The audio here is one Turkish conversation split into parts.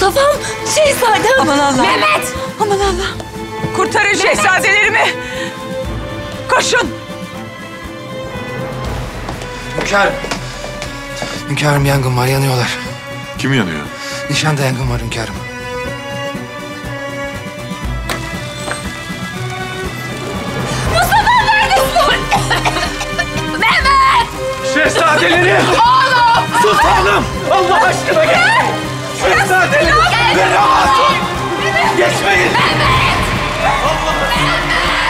Mustafa'm, şehzadem. Aman Allah. Mehmet. Aman Allah. Kurtarın şehzadelerimi. Koşun. Hünkârım. Hünkârım, yangın var, yanıyorlar. Kim yanıyor? Nişanda yangın var hünkârım. Mustafa neredesin? Mehmet! Şehzadelerim! Oğlum! Sultanım! Allah aşkına gel! Şehzadelerim! Beni hatun! Geçmeyin! Mehmet! Allah aşkına!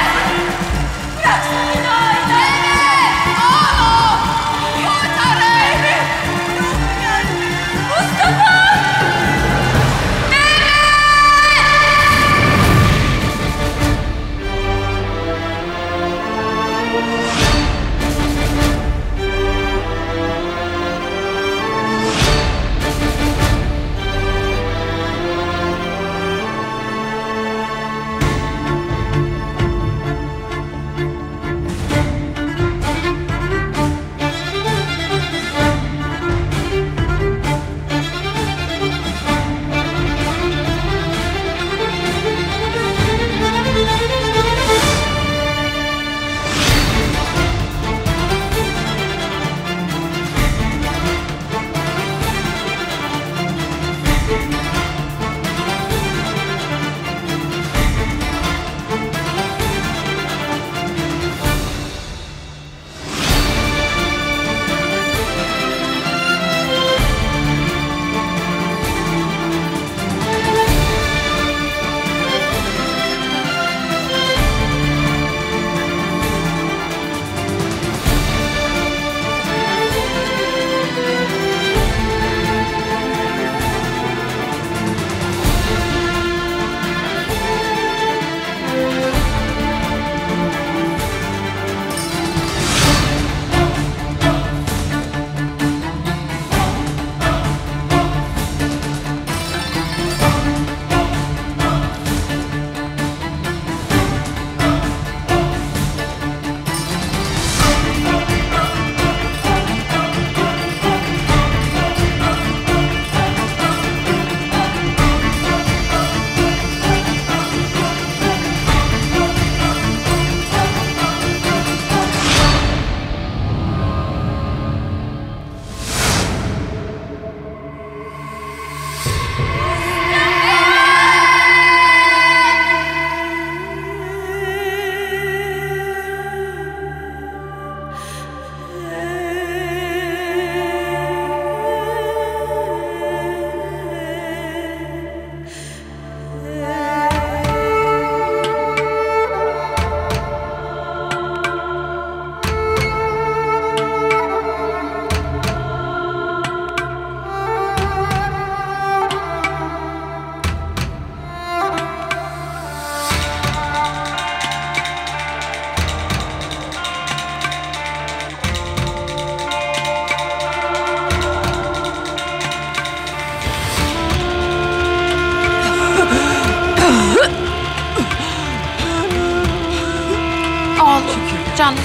Canım,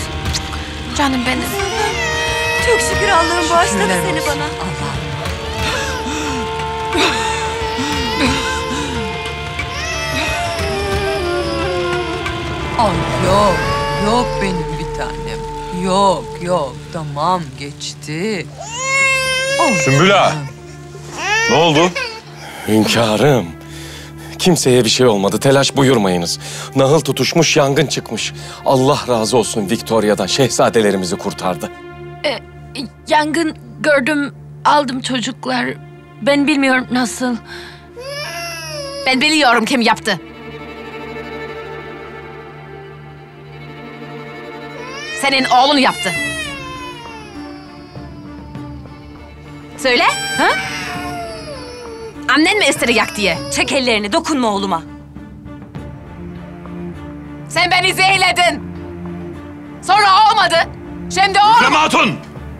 canım benim. Çok şükür Allah'ım bağışladı seni bana. Ay yok, yok benim bir tanem. Yok, yok. Tamam, geçti. Sümbül Ağa! Ne oldu? Hünkârım. Kimseye bir şey olmadı. Telaş buyurmayınız. Nahıl tutuşmuş, yangın çıkmış. Allah razı olsun Victoria'dan. Şehzadelerimizi kurtardı. Yangın gördüm, aldım çocuklar. Ben bilmiyorum nasıl. Ben biliyorum kim yaptı. Senin oğlun yaptı. Söyle, ha? Annen mi istedi yak diye? Çek ellerini, dokunma oğluma. Sen beni zehirledin. Sonra olmadı. Şimdi o... Hürrem Hatun!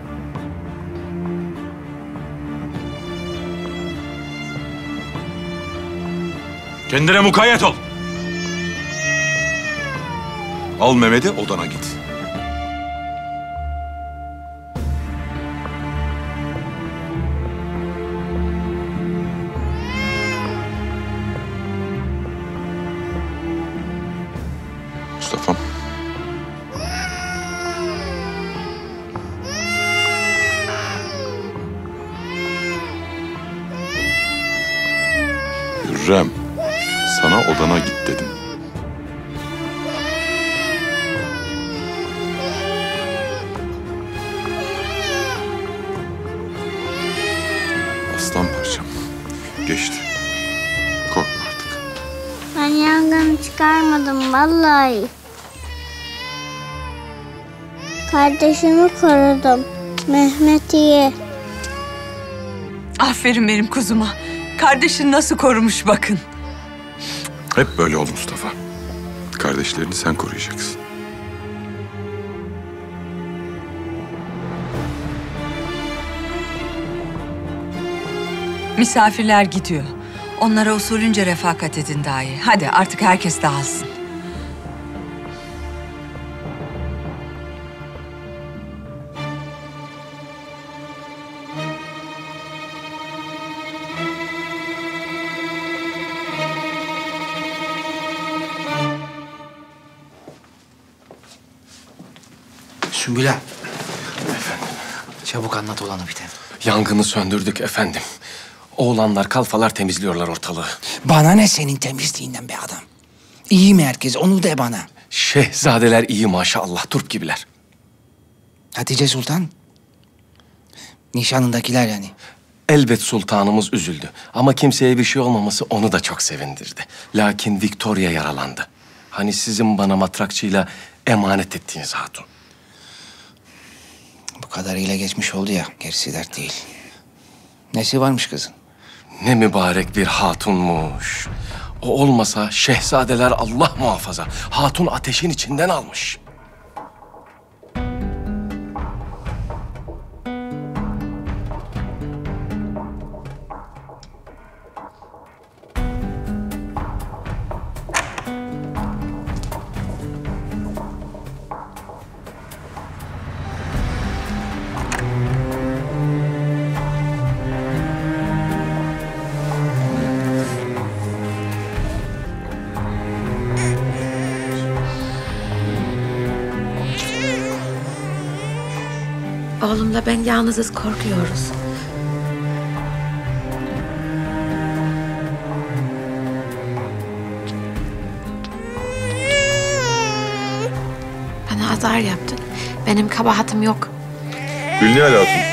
Kendine mukayyet ol. Al Mehmet'i, odana git. Mustafa'm? Hürrem, sana odana git dedim. Aslan parçam, geçti. Korkma artık. Ben yangını çıkarmadım vallahi. Kardeşimi korudum. Mehmet'i. Aferin benim kuzuma. Kardeşin nasıl korumuş bakın. Hep böyle ol Mustafa. Kardeşlerini sen koruyacaksın. Misafirler gidiyor. Onlara usulünce refakat edin dahi. Hadi artık herkes dağılsın. Sümbüla. Efendim. Çabuk anlat olanı biten. Yangını söndürdük efendim. Oğlanlar, kalfalar temizliyorlar ortalığı. Bana ne senin temizliğinden be adam? İyi mi herkes? Onu de bana. Şehzadeler iyi maşallah, turp gibiler. Hatice Sultan. Nişanındakiler yani. Elbet sultanımız üzüldü. Ama kimseye bir şey olmaması onu da çok sevindirdi. Lakin Victoria yaralandı. Hani sizin bana matrakçıyla emanet ettiğiniz hatun. Bu kadarıyla geçmiş oldu ya. Gerisi dert değil. Nesi varmış kızın? Ne mübarek bir hatunmuş. O olmasa şehzadeler Allah muhafaza. Hatun ateşin içinden almış. Oğlumla ben yalnızız, korkuyoruz. Bana azar yaptın. Benim kabahatim yok. Gülnihal Hatun.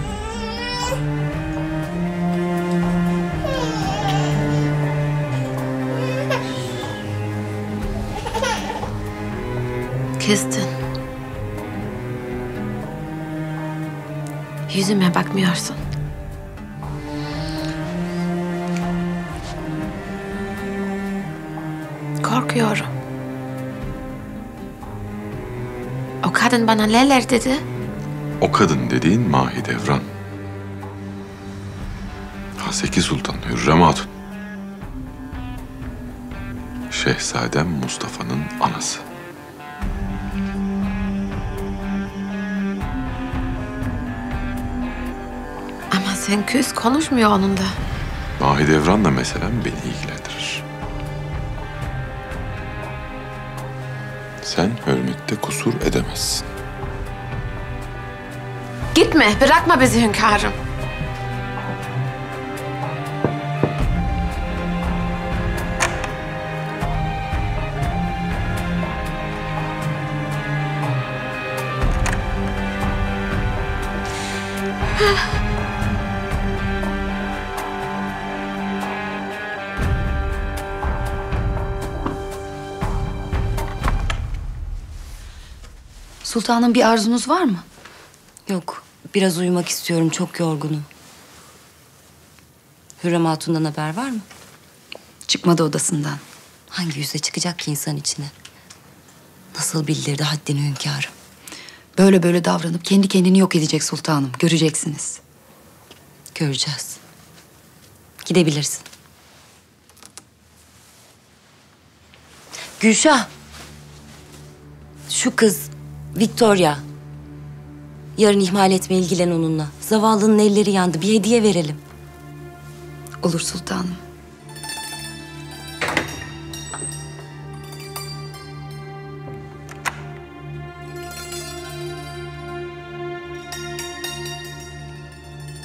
Kızdın. Yüzüme bakmıyorsun. Korkuyorum. O kadın bana neler dedi? O kadın dediğin Mahidevran. Haseki Sultan Hürrem Hatun. Şehzadem Mustafa'nın anası. Ama sen küs konuşmuyor onunla. Mahidevran'la meselem beni ilgilendirir. Sen hürmette kusur edemezsin. Gitme, bırakma bizi hünkârım. Sultanım, bir arzunuz var mı? Yok, biraz uyumak istiyorum. Çok yorgunum. Hürrem Hatun'dan haber var mı? Çıkmadı odasından. Hangi yüzle çıkacak ki insan içine? Nasıl bildirdi haddini hünkârım? Böyle böyle davranıp kendi kendini yok edecek sultanım. Göreceksiniz. Göreceğiz. Gidebilirsin. Gülşah. Şu kız Victoria. Yarın ihmal etme, ilgilen onunla. Zavallının elleri yandı. Bir hediye verelim. Olur sultanım.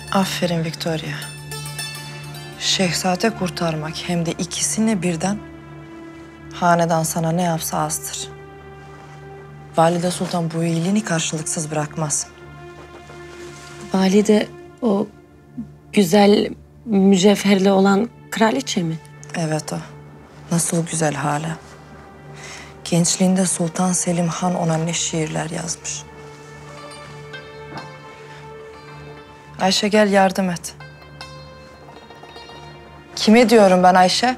Aferin Victoria. Şehzade kurtarmak hem de ikisini birden hanedan sana ne yapsa azdır. Valide Sultan bu iyiliğini karşılıksız bırakmaz. Valide o güzel mücevherli olan kraliçe mi? Evet o. Nasıl güzel hala. Gençliğinde Sultan Selim Han ona ne şiirler yazmış. Ayşe gel yardım et. Kime diyorum ben Ayşe?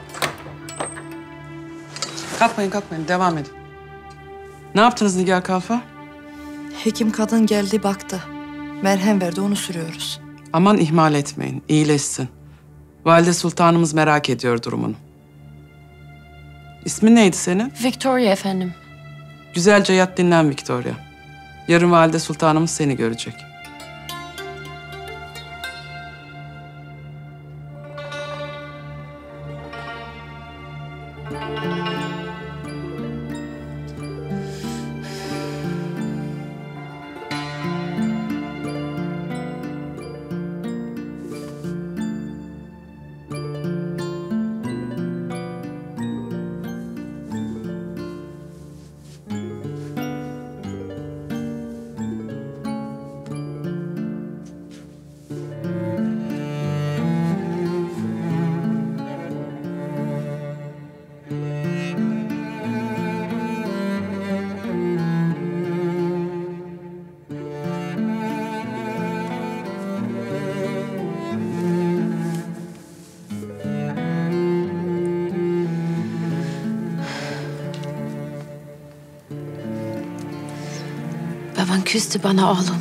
Kalkmayın, kalkmayın. Devam edin. Ne yaptınız Nigar Kalfa? Hekim kadın geldi baktı. Merhem verdi onu sürüyoruz. Aman ihmal etmeyin. İyileşsin. Valide Sultanımız merak ediyor durumunu. İsmin neydi senin? Victoria efendim. Güzelce yat dinlen Victoria. Yarın Valide Sultanımız seni görecek. Baban küstü bana oğlum.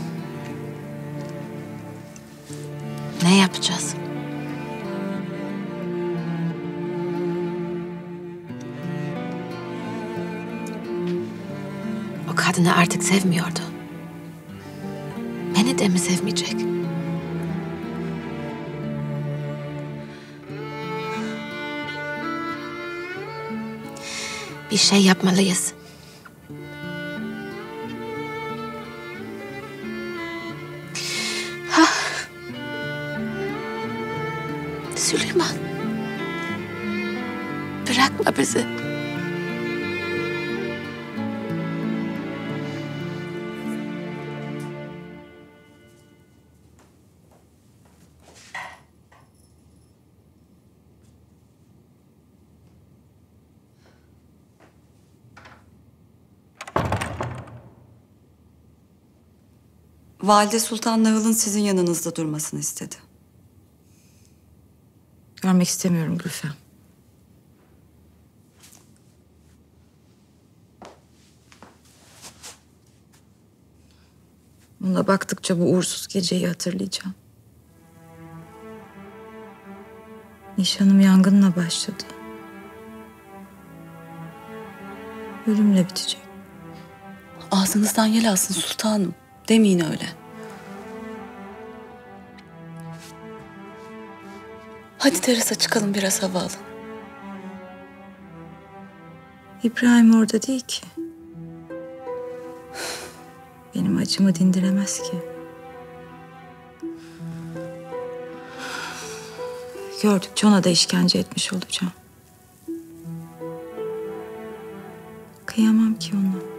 Ne yapacağız? O kadını artık sevmiyordu. Beni de mi sevmeyecek? Bir şey yapmalıyız. Süleyman. Bırakma bizi. Valide Sultan Nağıl'ın sizin yanınızda durmasını istedi. Görmek istemiyorum Gülfem. Ona baktıkça bu uğursuz geceyi hatırlayacağım. Nişanım yangınla başladı. Ölümle bitecek. Ağzınızdan yel alsın sultanım. Demeyin öyle. Hadi terasa çıkalım biraz hava alın. İbrahim orada değil ki. Benim acımı dindiremez ki. Gördükçe ona da işkence etmiş olacağım. Kıyamam ki ona.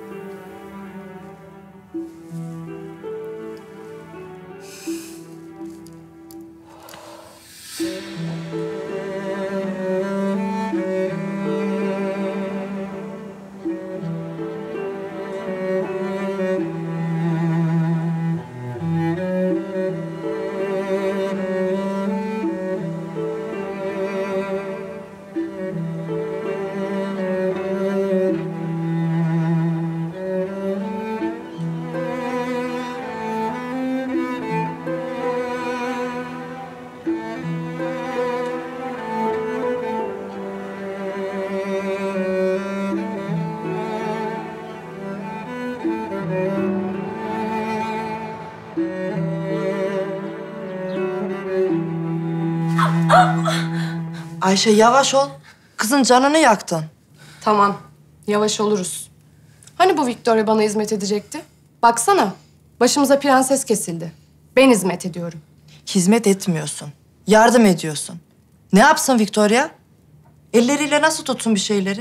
Ayşe yavaş ol. Kızın canını yaktın. Tamam, yavaş oluruz. Hani bu Victoria bana hizmet edecekti? Baksana, başımıza prenses kesildi. Ben hizmet ediyorum. Hizmet etmiyorsun. Yardım ediyorsun. Ne yapsın Victoria? Elleriyle nasıl tutsun bir şeyleri?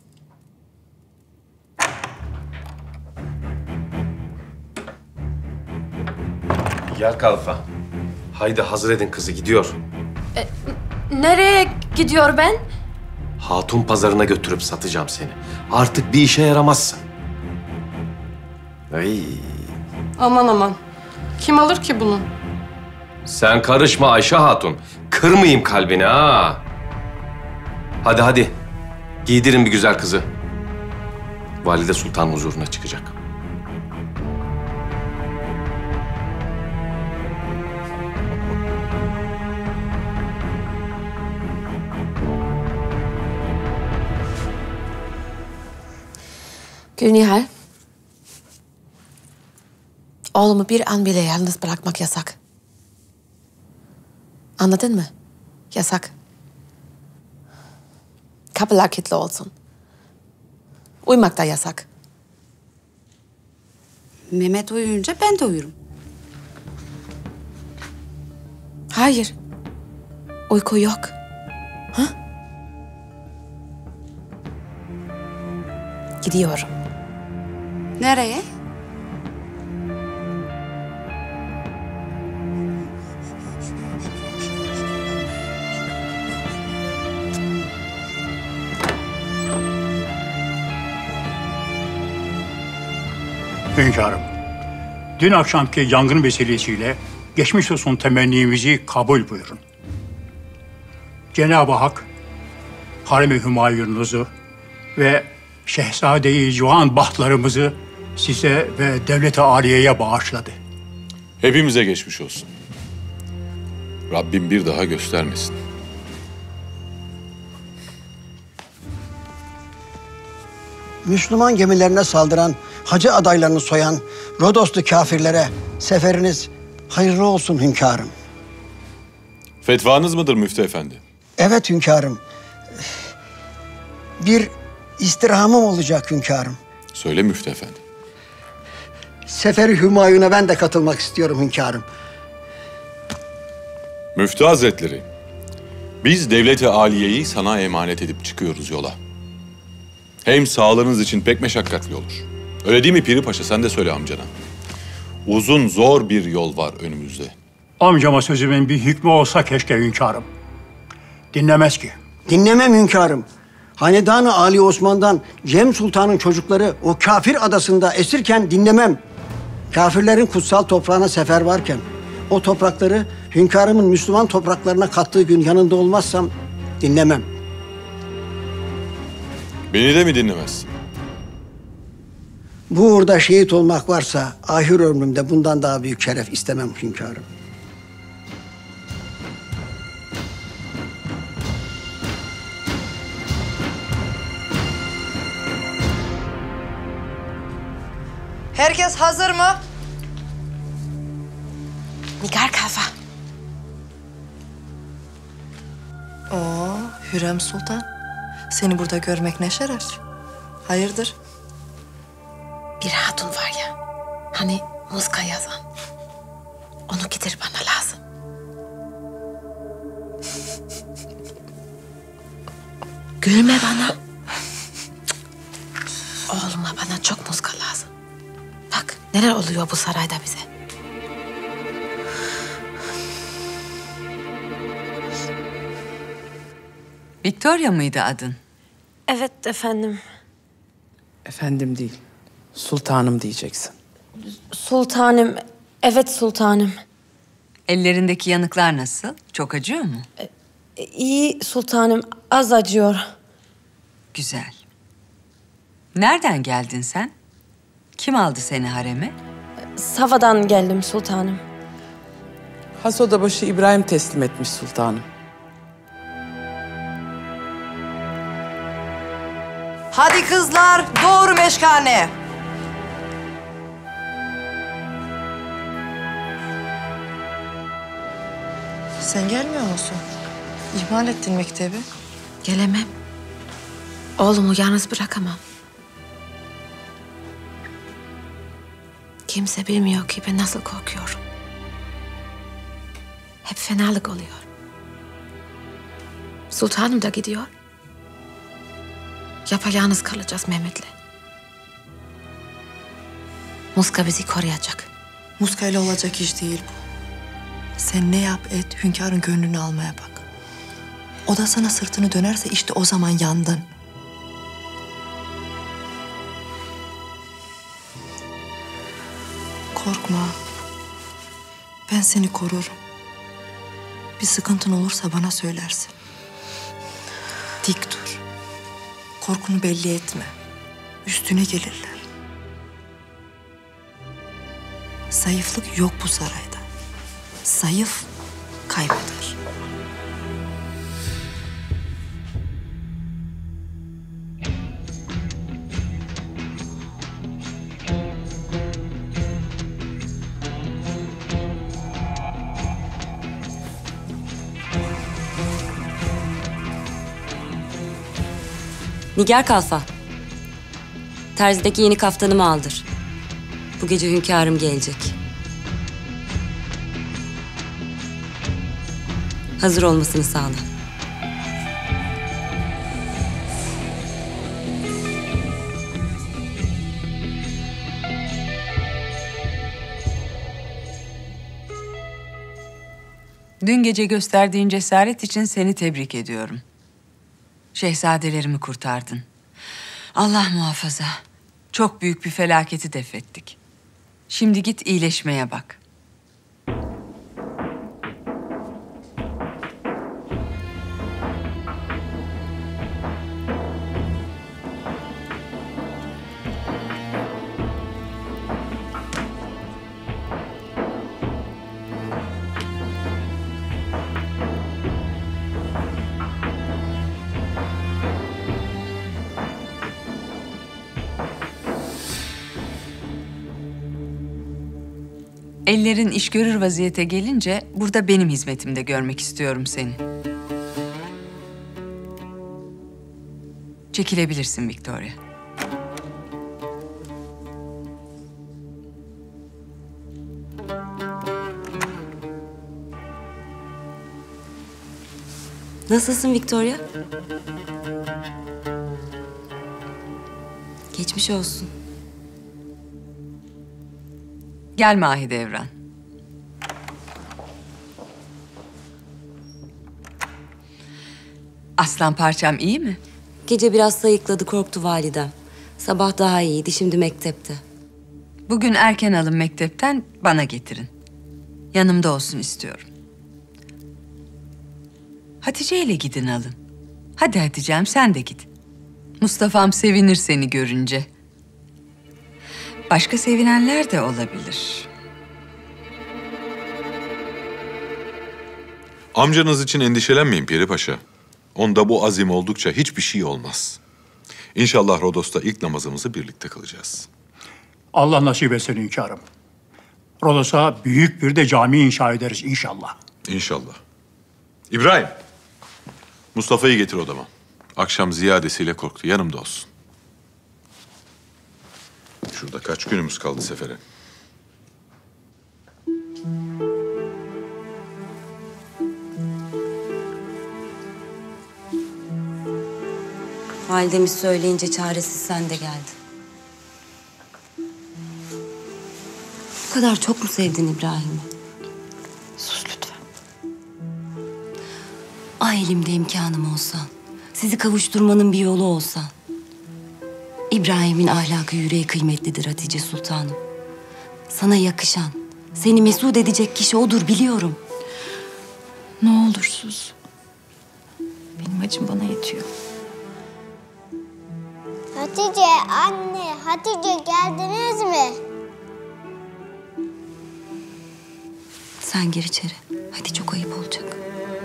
Gel Kalfa. Haydi hazır edin kızı, gidiyor. Nereye gidiyor ben? Hatun pazarına götürüp satacağım seni. Artık bir işe yaramazsın. Ay. Aman aman. Kim alır ki bunu? Sen karışma Ayşe Hatun. Kırmayayım kalbini ha. Hadi hadi. Giydirin bir güzel kızı. Valide Sultan huzuruna çıkacak. Gülnihal. Oğlumu bir an bile yalnız bırakmak yasak. Anladın mı? Yasak. Kapılar kilitli olsun. Uyumak da yasak. Mehmet uyuyunca ben de uyurum. Hayır. Uyku yok. Ha? Gidiyorum. Nereye? Hünkârım, dün akşamki yangın vesilesiyle geçmiş olsun temennimizi kabul buyurun. Cenab-ı Hak, Harem-i Hümayununuzu ve Şehzade-i Civan bahtlarımızı size ve devlet-i âliyeye bağışladı. Hepimize geçmiş olsun. Rabbim bir daha göstermesin. Müslüman gemilerine saldıran, hacı adaylarını soyan Rodoslu kafirlere seferiniz hayırlı olsun hünkârım. Fetvanız mıdır Müftü Efendi? Evet hünkârım. Bir istirhamım olacak hünkârım. Söyle Müftü Efendi. Seferi Hümayun'a ben de katılmak istiyorum hünkârım. Müftü Hazretleri, biz devlet-i âliyeyi sana emanet edip çıkıyoruz yola. Hem sağlığınız için pek meşakkatli olur. Öyle değil mi Piri Paşa? Sen de söyle amcana. Uzun, zor bir yol var önümüzde. Amcama sözümün bir hükmü olsa keşke hünkârım. Dinlemez ki. Dinlemem hünkârım. Hanedan-ı Ali Osman'dan Cem Sultan'ın çocukları o kafir adasında esirken dinlemem. Kafirlerin kutsal toprağına sefer varken o toprakları hünkârımın Müslüman topraklarına kattığı gün yanında olmazsam dinlemem. Beni de mi dinlemezsin? Bu uğurda şehit olmak varsa ahir ömrümde bundan daha büyük şeref istemem hünkârım. Herkes hazır mı? Nigar Kalfa. Oo, Hürrem Sultan. Seni burada görmek ne şeref. Hayırdır? Bir hatun var ya. Hani muska yazan. Onu getir bana lazım. Gülme bana. Oğluma bana çok muska lazım. Bak neler oluyor bu sarayda bize. Victoria mıydı adın? Evet efendim. Efendim değil, sultanım diyeceksin. Sultanım. Evet sultanım. Ellerindeki yanıklar nasıl? Çok acıyor mu? İyi sultanım. Az acıyor. Güzel. Nereden geldin sen? Kim aldı seni hareme? Sava'dan geldim sultanım. Has odabaşı İbrahim teslim etmiş sultanım. Hadi kızlar, doğru meşkane. Sen gelmiyor musun? İhmal ettin mektebi. Gelemem. Oğlumu yalnız bırakamam. Kimse bilmiyor ki ben nasıl korkuyorum. hep fenalık oluyor. Sultanım da gidiyor. Yapayalnız kalacağız Mehmet'le. Muska bizi koruyacak. Muskayla olacak iş değil bu. Sen ne yap et, hünkârın gönlünü almaya bak. O da sana sırtını dönerse işte o zaman yandın. Korkma. Ben seni korurum. Bir sıkıntın olursa bana söylersin. Dik dur. Korkunu belli etme. Üstüne gelirler. Zayıflık yok bu sarayda. Zayıf kaybeder. Nigar Kalfa. Terzideki yeni kaftanımı aldır. Bu gece hünkârım gelecek. Hazır olmasını sağla. Dün gece gösterdiğin cesaret için seni tebrik ediyorum. Şehzadelerimi kurtardın. Allah muhafaza. Çok büyük bir felaketi defettik. Şimdi git iyileşmeye bak. Ellerin iş görür vaziyete gelince burada benim hizmetimde görmek istiyorum seni. Çekilebilirsin Victoria. Nasılsın Victoria? Geçmiş olsun. Gel Mahidevran. Aslan parçam iyi mi? Gece biraz sayıkladı, korktu validem. Sabah daha iyiydi, şimdi mektepte. Bugün erken alın mektepten, bana getirin. Yanımda olsun istiyorum. Hatice ile gidin alın. Hadi Hatice'm, sen de git. Mustafa'm sevinir seni görünce. Başka sevinenler de olabilir. Amcanız için endişelenmeyin Piri Paşa. Onda bu azim oldukça hiçbir şey olmaz. İnşallah Rodos'ta ilk namazımızı birlikte kılacağız. Allah nasip etsin hünkârım. Rodos'a büyük bir de cami inşa ederiz inşallah. İnşallah. İbrahim, Mustafa'yı getir odama. Akşam ziyadesiyle korktu, yanımda olsun. Şurada kaç günümüz kaldı sefere? Validemiz söyleyince çaresiz sen de geldin. Bu kadar çok mu sevdin İbrahim'i? Sus lütfen. Ah elimde imkanım olsa, sizi kavuşturmanın bir yolu olsa. İbrahim'in ahlakı yüreği kıymetlidir Hatice Sultanım. Sana yakışan, seni mesut edecek kişi odur biliyorum. Ne olur sus. Benim acım bana yetiyor. Hatice, anne, Hatice geldiniz mi? Sen gir içeri. Hadi çok ayıp olacak.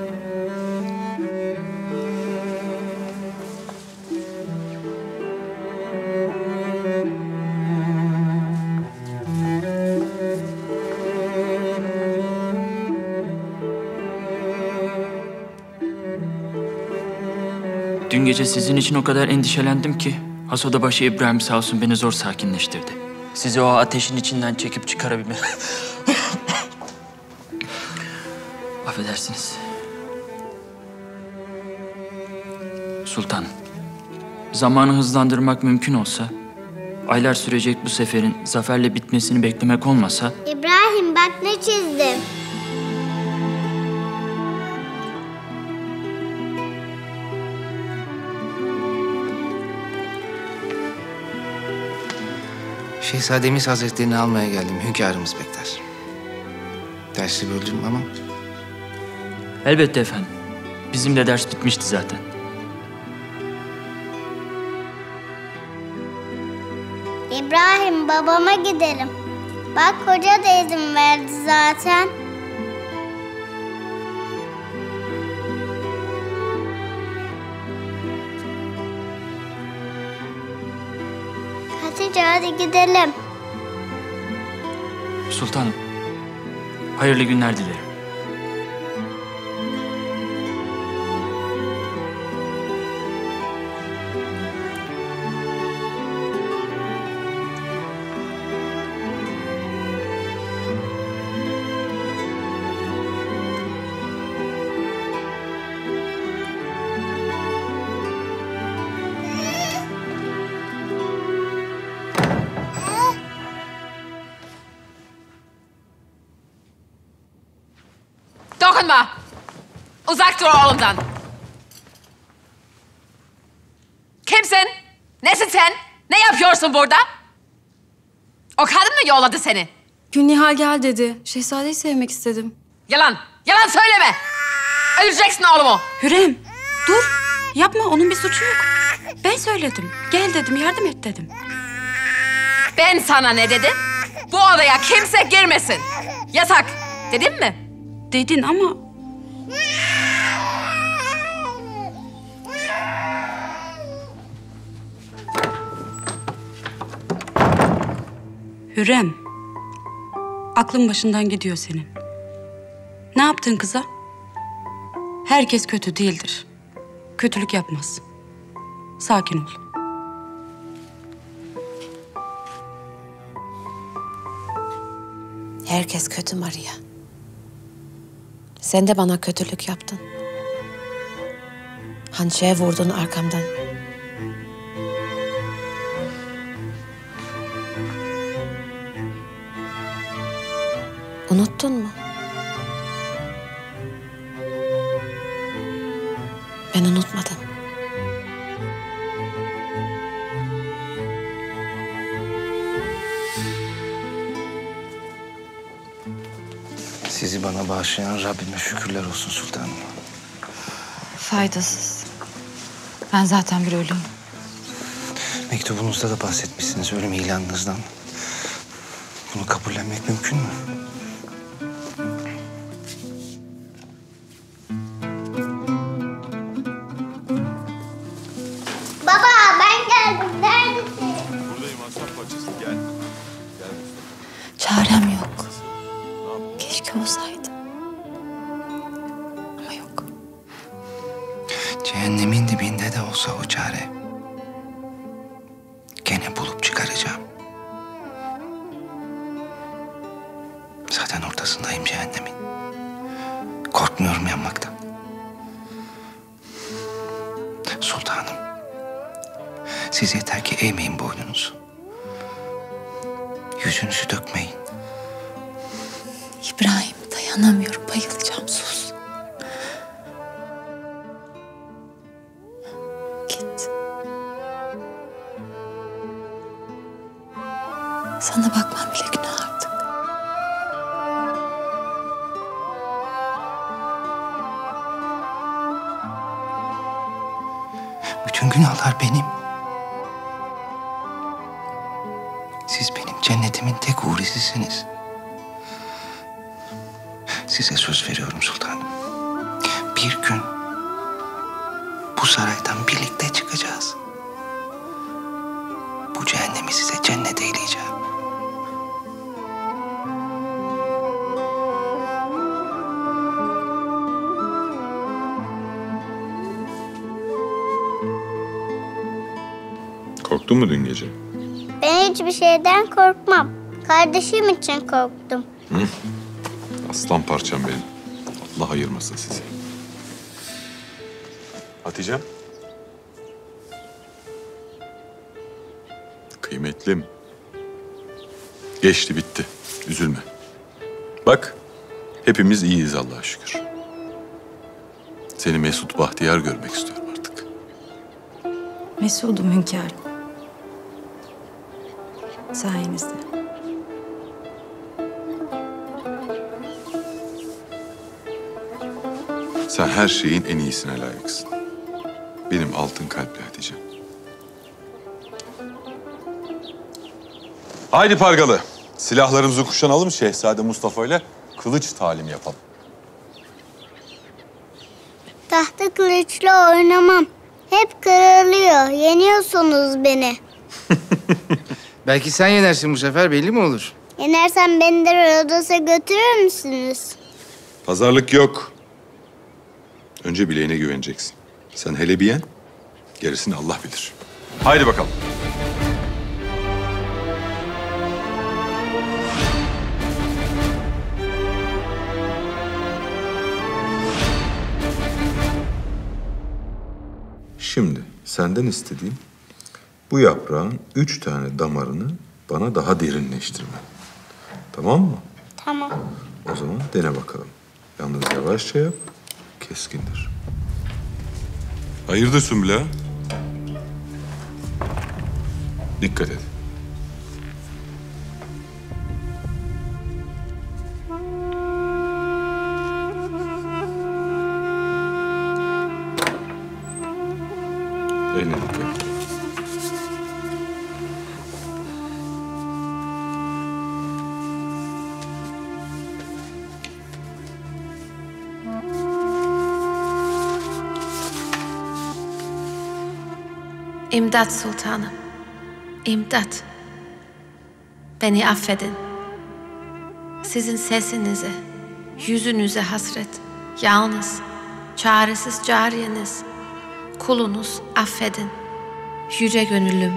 Dün gece sizin için o kadar endişelendim ki Hasodabaşı İbrahim sağ olsun beni zor sakinleştirdi. Sizi o ateşin içinden çekip çıkarabilme. Affedersiniz. Sultanım, zamanı hızlandırmak mümkün olsa, aylar sürecek bu seferin zaferle bitmesini beklemek olmasa... İbrahim bak ne çizdim. Şehzademiz Hazretlerini almaya geldim. Hünkârımız bekler. Dersi böldüm ama Elbette efendim. Bizim de ders bitmişti zaten. İbrahim babama gidelim. Bak hoca da izin verdi zaten. Hatice hadi gidelim. Sultanım, hayırlı günler dilerim. Dokunma! Uzak dur oğlumdan! Kimsin? Nesin sen? Ne yapıyorsun burada? O kadın mı yolladı seni? Gülnihal gel dedi. Şehzadeyi sevmek istedim. Yalan! Yalan söyleme! Öldüreceksin oğlumu! Hürrem, dur. Yapma, onun bir suçu yok. Ben söyledim. Gel dedim, yardım et dedim. Ben sana ne dedim? Bu odaya kimse girmesin. Yasak. Dedim mi? Dedin ama... Hürrem, aklın başından gidiyor senin. Ne yaptın kıza? Herkes kötü değildir. Kötülük yapmaz. Sakin ol. Herkes kötü Maria. Sen de bana kötülük yaptın. Hançeye vurdun arkamdan. Unuttun mu? Ben unutmadım. sizi bana bağışlayan Rabbime şükürler olsun sultanım. Faydasız. Ben zaten bir ölüyüm. Mektubunuzda da bahsetmişsiniz ölüm ilanınızdan. Bunu kabullenmek mümkün mü? Baba ben geldim. Neredesin? Buradayım aslan parçası. Gel. Çarem yok. Keşke olsaydı. Ama yok. Cehennemin dibinde de olsa o çare. Gene bulup çıkaracağım. Zaten ortasındayım cehennemin. Korkmuyorum yanmaktan. Sultanım. Siz yeter ki eğmeyin boynunuzu. Yüzünüzü dökmeyin. İbrahim dayanamıyorum. Bayılacağım. Sus. Git. Sana bakmam bile günah artık. Bütün günahlar benim. Siz benim cennetimin tek hurisisiniz. Size söz veriyorum sultanım. Bir gün bu saraydan birlikte çıkacağız. Bu cehennemi size cennet eyleyeceğim. Korktun mu dün gece? Ben hiçbir şeyden korkmam. Kardeşim için korktum. Hı? Aslan parçam benim. Allah ayırmasın sizi. Hatice'm. Kıymetlim. Geçti bitti. Üzülme. Bak hepimiz iyiyiz Allah'a şükür. Seni mesut bahtiyar görmek istiyorum artık. Mesudum hünkârım. Sayenizde. Sen her şeyin en iyisine layıksın. Benim altın kalpli Hatice'm. Haydi Pargalı. Silahlarımızı kuşanalım. Şehzade Mustafa ile kılıç talimi yapalım. Tahta kılıçla oynamam. Hep kırılıyor. Yeniyorsunuz beni. Belki sen yenersin bu sefer, belli mi olur? Yenersem beni de Rodos'a götürür müsünüz? Pazarlık yok. Önce bileğine güveneceksin. Sen hele bir yen, gerisini Allah bilir. Haydi bakalım. Şimdi senden istediğim bu yaprağın 3 tane damarını bana daha derinleştirmen. Tamam mı? Tamam. O zaman dene bakalım. Yalnız yavaşça yap, keskindir. Hayırdır Sümbül ağa? Dikkat et. Eline dikkat et. İmdat sultanım. İmdat. Beni affedin. Sizin sesinize, yüzünüze hasret. Yalnız, çaresiz cariyeniz. Kulunuz affedin. Yüce gönüllüm.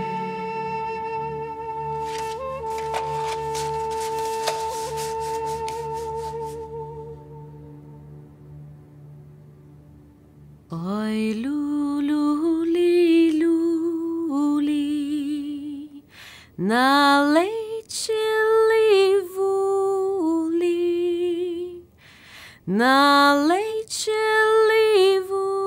Ay luli luli na leite vuli na leite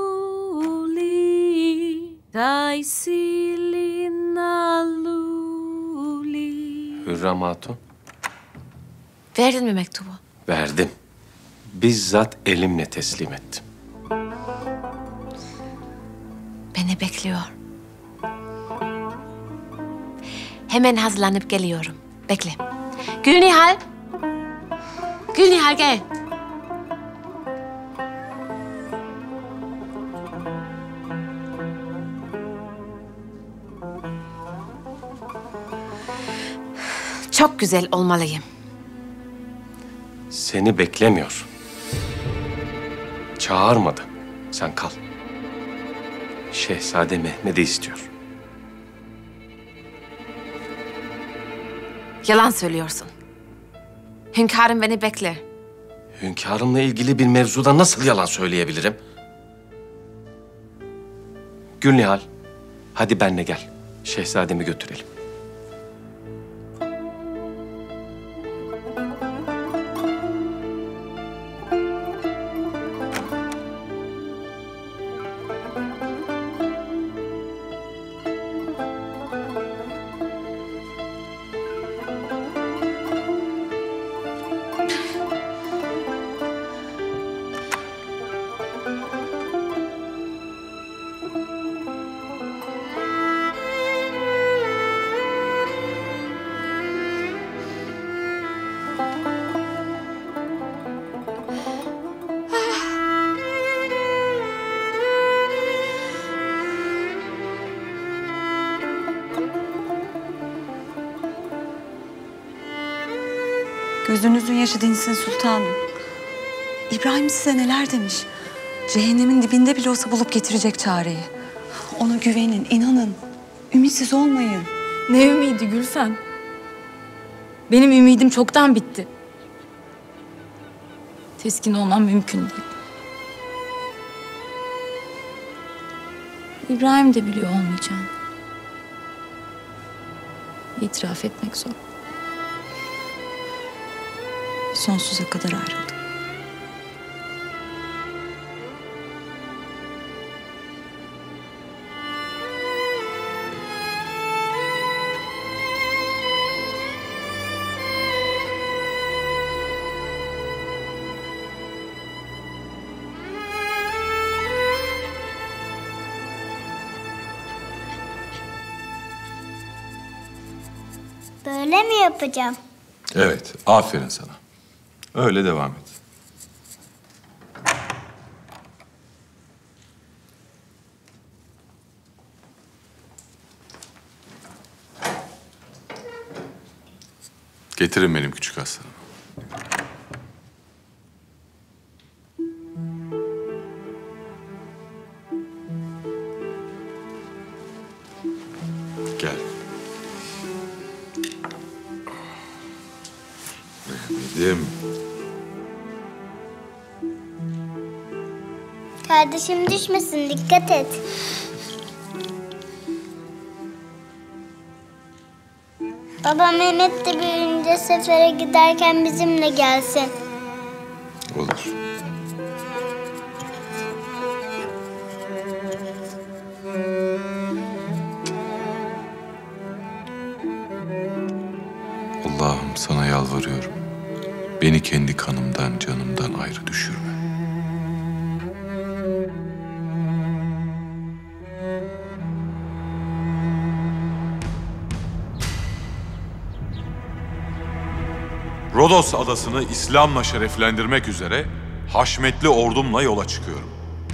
vuli dai sili na luli. Hürrem Hatun. Verdin mi mektubu? Verdim. Bizzat elimle teslim ettim. Beni bekliyor. Hemen hazırlanıp geliyorum. Bekle. Gülnihal. Gülnihal gel. Çok güzel olmalıyım. Seni beklemiyor. Çağırmadı. Sen kal. Şehzade Mehmet'i istiyor. Yalan söylüyorsun. Hünkârım beni bekler. Hünkârımla ilgili bir mevzuda nasıl yalan söyleyebilirim? Gülnihal, hadi benle gel. Şehzademi götürelim. Gözünüzün yaşı dinsin sultanım. İbrahim size neler demiş. Cehennemin dibinde bile olsa bulup getirecek çareyi. Ona güvenin, inanın. Ümitsiz olmayın. Ne ümidi Gülfem? Benim ümidim çoktan bitti. Teskin olmam mümkün değil. İbrahim de biliyor olmayacağını. İtiraf etmek zor. Sonsuza kadar ayrıldık. Böyle mi yapacağım? Evet, aferin sana. Öyle devam et. Getirin benim küçük aslanımı. Gel. Mehmet'im. Kardeşim düşmesin, dikkat et. Baba Mehmet de büyüyünce sefere giderken bizimle gelsin. Olur. Allah'ım sana yalvarıyorum. Beni kendi kanımdan, canımdan ayrı düşürme. Rodos adasını İslam'la şereflendirmek üzere haşmetli ordumla yola çıkıyorum.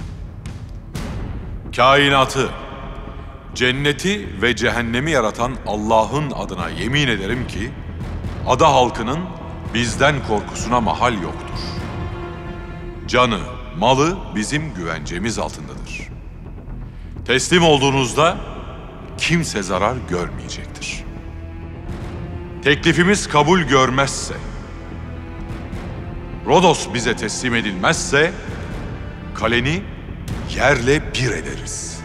Kainatı, cenneti ve cehennemi yaratan Allah'ın adına yemin ederim ki ada halkının bizden korkusuna mahal yoktur. Canı, malı bizim güvencemiz altındadır. Teslim olduğunuzda kimse zarar görmeyecektir. Teklifimiz kabul görmezse, Rodos bize teslim edilmezse kaleni yerle bir ederiz.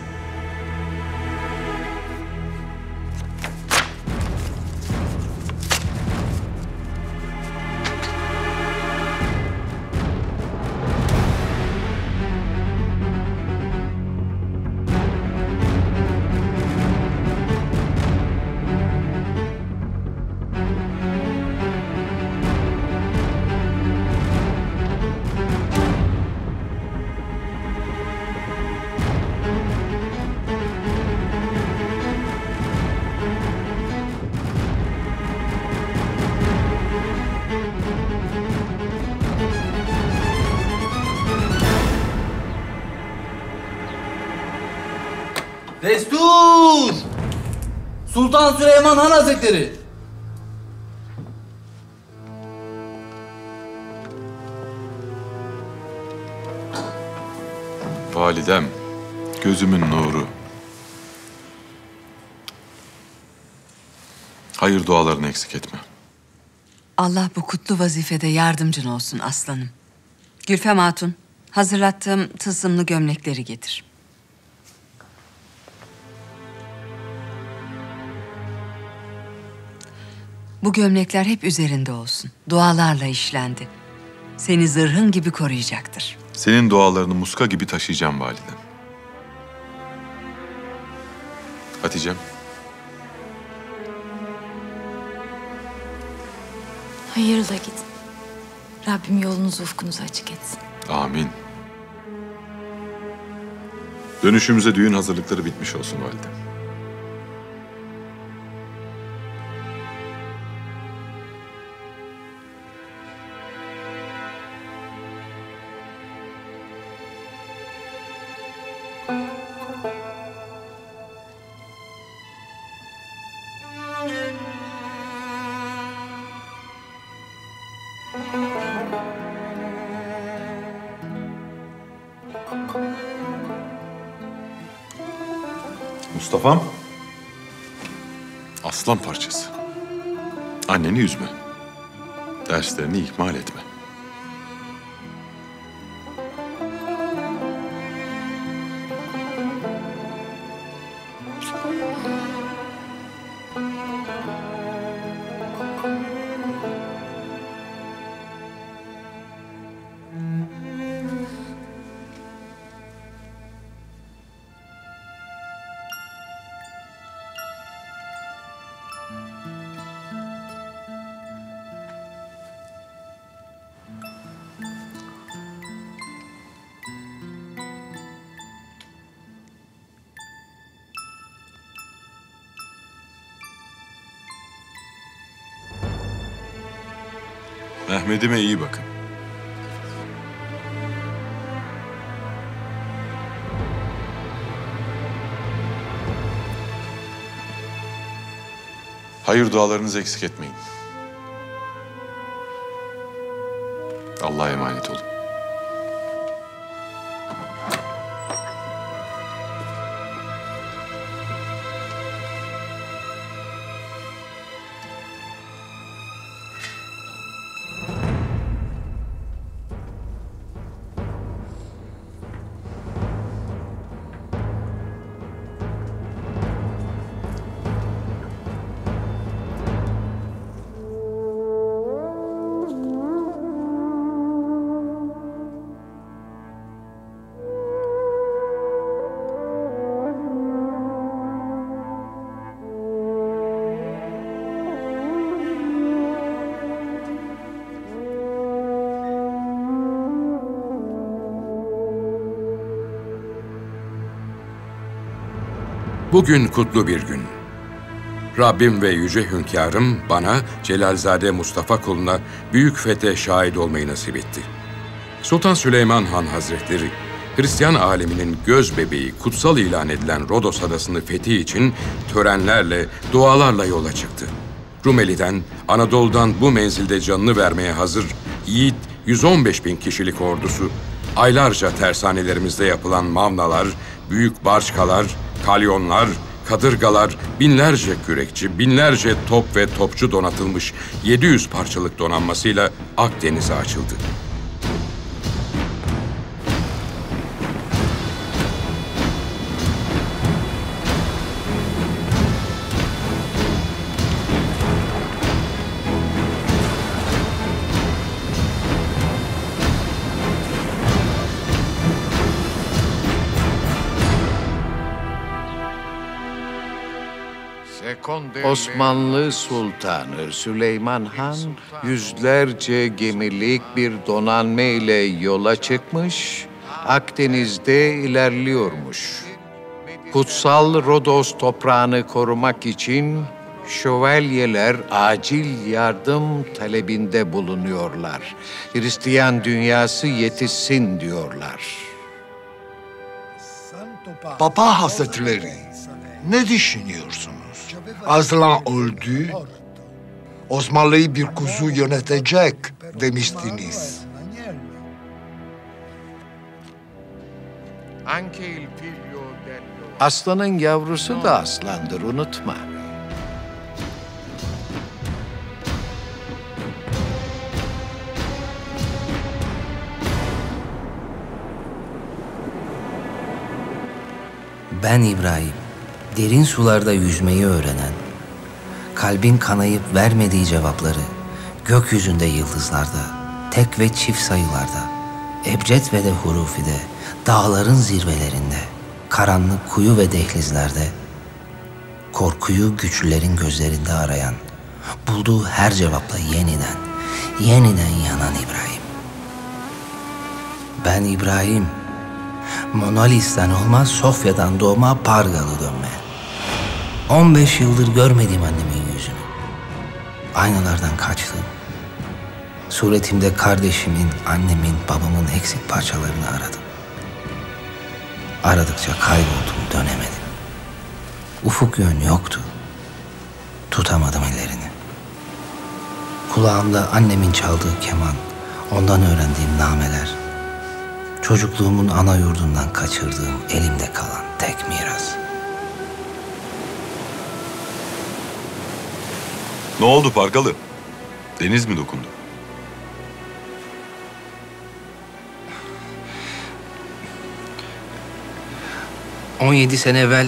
Destur! Sultan Süleyman Han Hazretleri! Validem, gözümün nuru. Hayır dualarını eksik etme. Allah bu kutlu vazifede yardımcın olsun aslanım. Gülfem Hatun, hazırlattığım tılsımlı gömlekleri getir. Bu gömlekler hep üzerinde olsun. Dualarla işlendi. Seni zırhın gibi koruyacaktır. Senin dualarını muska gibi taşıyacağım validem. Hatice'm. Hayırla gidin. Rabbim yolunuzu ufkunuzu açık etsin. Amin. Dönüşümüze düğün hazırlıkları bitmiş olsun validem. Mustafa'm. Aslan parçası. Anneni üzme. Derslerini ihmal etme. Ahmet'ime iyi bakın. Hayır dualarınızı eksik etmeyin. Allah'a emanet olun. Bugün kutlu bir gün. Rabbim ve Yüce Hünkârım bana Celalzade Mustafa kuluna büyük fethe şahit olmayı nasip etti. Sultan Süleyman Han Hazretleri, Hristiyan aleminin göz bebeği kutsal ilan edilen Rodos adasını fethi için törenlerle, dualarla yola çıktı. Rumeli'den, Anadolu'dan bu menzilde canını vermeye hazır yiğit 115.000 kişilik ordusu, aylarca tersanelerimizde yapılan mavnalar, büyük barçkalar, kalyonlar, kadırgalar, binlerce kürekçi, binlerce top ve topçu donatılmış 700 parçalık donanmasıyla Akdeniz'e açıldı. Osmanlı Sultanı Süleyman Han yüzlerce gemilik bir donanma ile yola çıkmış, Akdeniz'de ilerliyormuş. Kutsal Rodos toprağını korumak için şövalyeler acil yardım talebinde bulunuyorlar. Hristiyan dünyası yetişsin diyorlar. Papa Hazretleri, ne düşünüyorsunuz? Aslan öldü, Osmanlı'yı bir kuzu yönetecek demiştiniz. Aslanın yavrusu da aslandır, unutma. Ben İbrahim, derin sularda yüzmeyi öğrenen, kalbin kanayıp vermediği cevapları, gökyüzünde yıldızlarda, tek ve çift sayılarda, ebced ve de hurufide, dağların zirvelerinde, karanlık kuyu ve dehlizlerde, korkuyu güçlülerin gözlerinde arayan, bulduğu her cevapla yeniden yanan İbrahim. Ben İbrahim, Monalis'ten olmaz Sofya'dan doğma Pargalı dönme. 15 yıldır görmediğim annemin yüzünü. Aynalardan kaçtım. Suretimde kardeşimin, annemin, babamın eksik parçalarını aradım. Aradıkça kayboldum, dönemedim. Ufuk yön yoktu. Tutamadım ellerini. Kulağımda annemin çaldığı keman, ondan öğrendiğim nameler, çocukluğumun ana yurdundan kaçırdığım elimde kalan tek miras. Ne oldu Pargalı? Deniz mi dokundu? — 17 sene evvel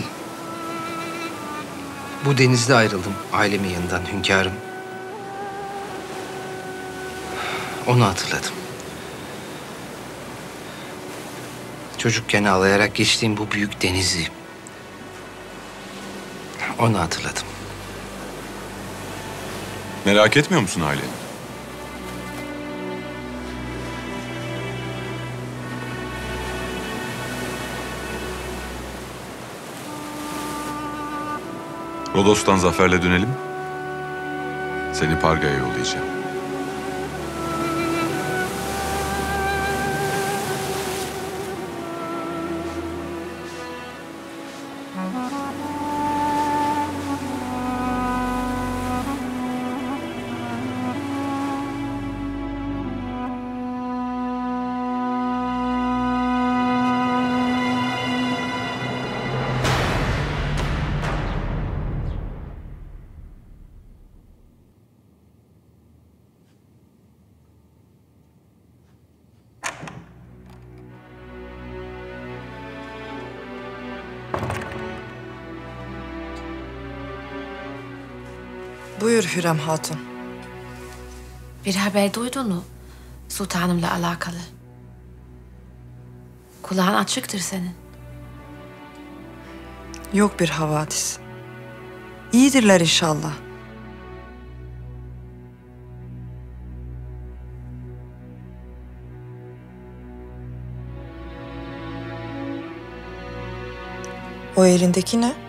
bu denizde ayrıldım ailemin yanından hünkârım. Onu hatırladım. Çocukken ağlayarak geçtiğim bu büyük denizi. Onu hatırladım. Merak etmiyor musun aileni? Rodos'tan zaferle dönelim. Seni Parga'ya yollayacağım. Buyur Hürrem Hatun. Bir haber duydun mu? Sultanımla alakalı. Kulağın açıktır senin. Yok bir havadis. İyidirler inşallah. O elindeki ne?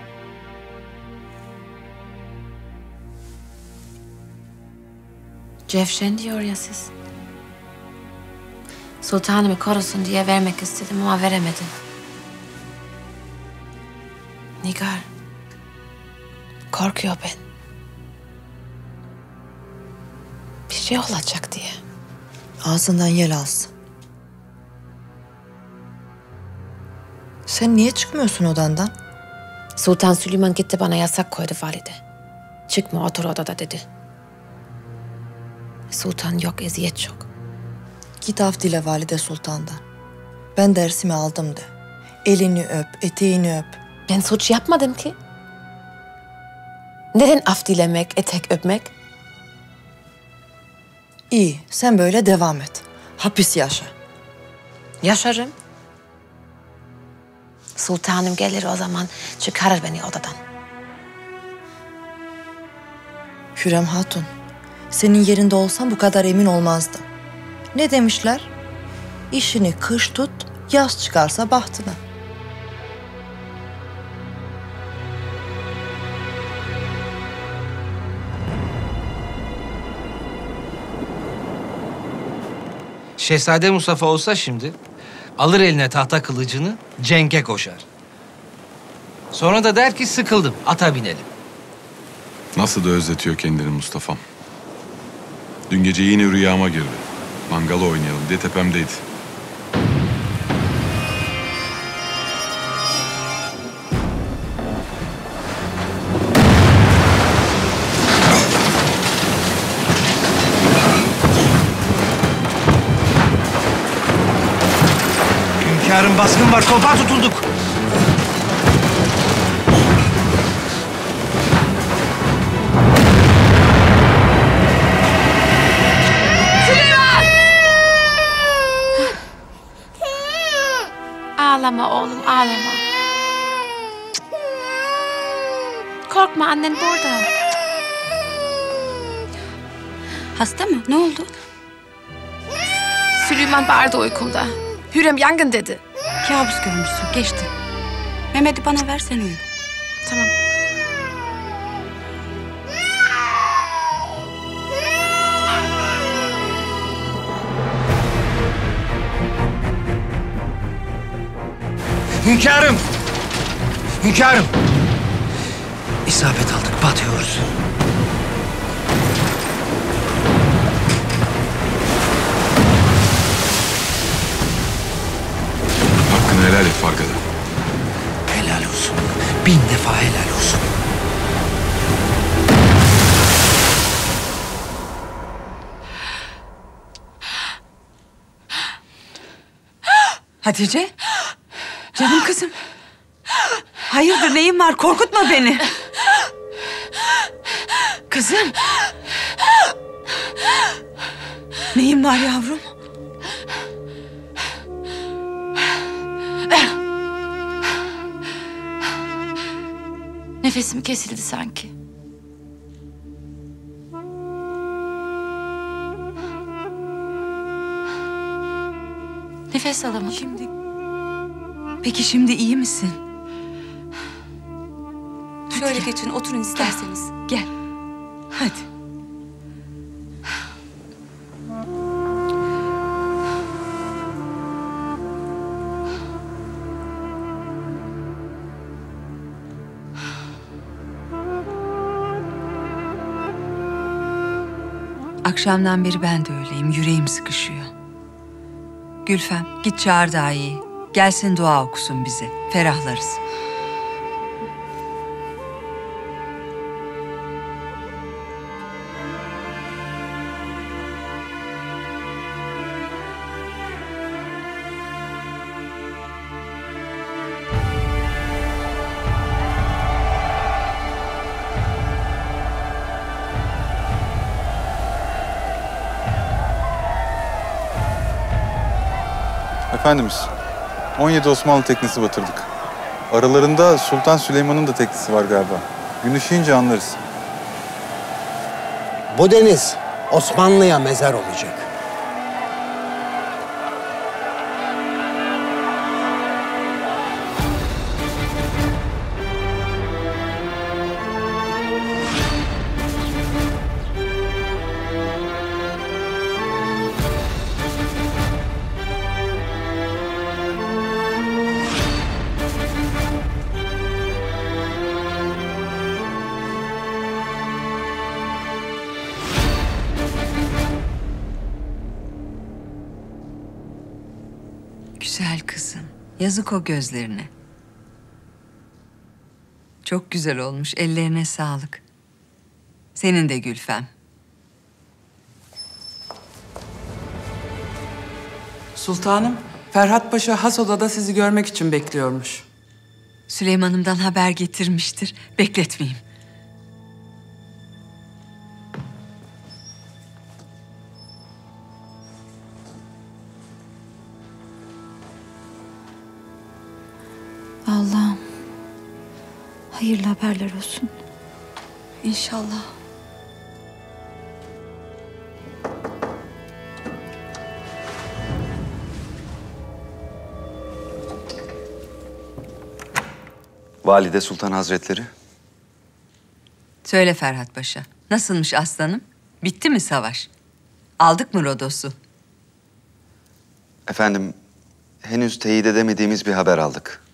Cevşen diyor ya siz. Sultanımı korusun diye vermek istedim ama veremedim. Nigar. Korkuyor ben. Bir şey olacak diye. Ağzından yel alsın. Sen niye çıkmıyorsun odandan? Sultan Süleyman gitti bana yasak koydu valide. Çıkma otur odada dedi. Sultan yok, eziyet çok. Git af dile valide sultandan. Ben dersimi aldım de. Elini öp, eteğini öp. Ben suç yapmadım ki. Neden af dilemek, etek öpmek? İyi, sen böyle devam et. Hapis yaşa. Yaşarım. Sultanım gelir o zaman çıkarır beni odadan. Hürrem Hatun, senin yerinde olsam bu kadar emin olmazdım. Ne demişler? İşini kış tut, yaz çıkarsa bahtına. Şehzade Mustafa olsa şimdi alır eline tahta kılıcını cenge koşar. Sonra da der ki sıkıldım, ata binelim. Nasıl da özletiyor kendini Mustafa'm. Dün gece yine rüyama girdi. Mangala oynayalım diye tepemdeydi. Hünkârım baskın var, topa tutulduk. Süleyman! Ağlama oğlum, ağlama. Korkma, annen burada. Hasta mı? Ne oldu? Süleyman bağırdı uykumda. Hürrem yangın dedi. Kabus görmüşsün, geçti. Mehmet'i bana ver, sen uyu. Tamam. Hünkârım! Hünkârım! İsabet aldık, batıyoruz. Hakkını helal et Fargada. Helal olsun. 1000 defa helal olsun. Hatice. Canım kızım. Hayırdır, neyin var? Korkutma beni. Kızım. Neyin var yavrum? Nefesim kesildi sanki. Nefes alamadım. Peki şimdi iyi misin? Şöyle geçin, oturun isterseniz. Gel. Hadi. Akşamdan beri ben de öyleyim. Yüreğim sıkışıyor. Gülfem, git çağır Dayı'yı. Gelsin dua okusun bize. Ferahlarız. Efendimiz, 17 Osmanlı teknesi batırdık. Aralarında Sultan Süleyman'ın da teknesi var galiba. Gün ışıyınca anlarız. Bu deniz Osmanlı'ya mezar olacak. Güzel kızım. Yazık o gözlerine. Çok güzel olmuş. Ellerine sağlık. Senin de Gülfem. Sultanım, Ferhat Paşa has odada sizi görmek için bekliyormuş. Süleyman'ımdan haber getirmiştir. Bekletmeyeyim. Allah'ım, hayırlı haberler olsun. İnşallah. Valide Sultan Hazretleri. Söyle Ferhat Paşa. Nasılmış aslanım? Bitti mi savaş? Aldık mı Rodos'u? Efendim, henüz teyit edemediğimiz bir haber aldık.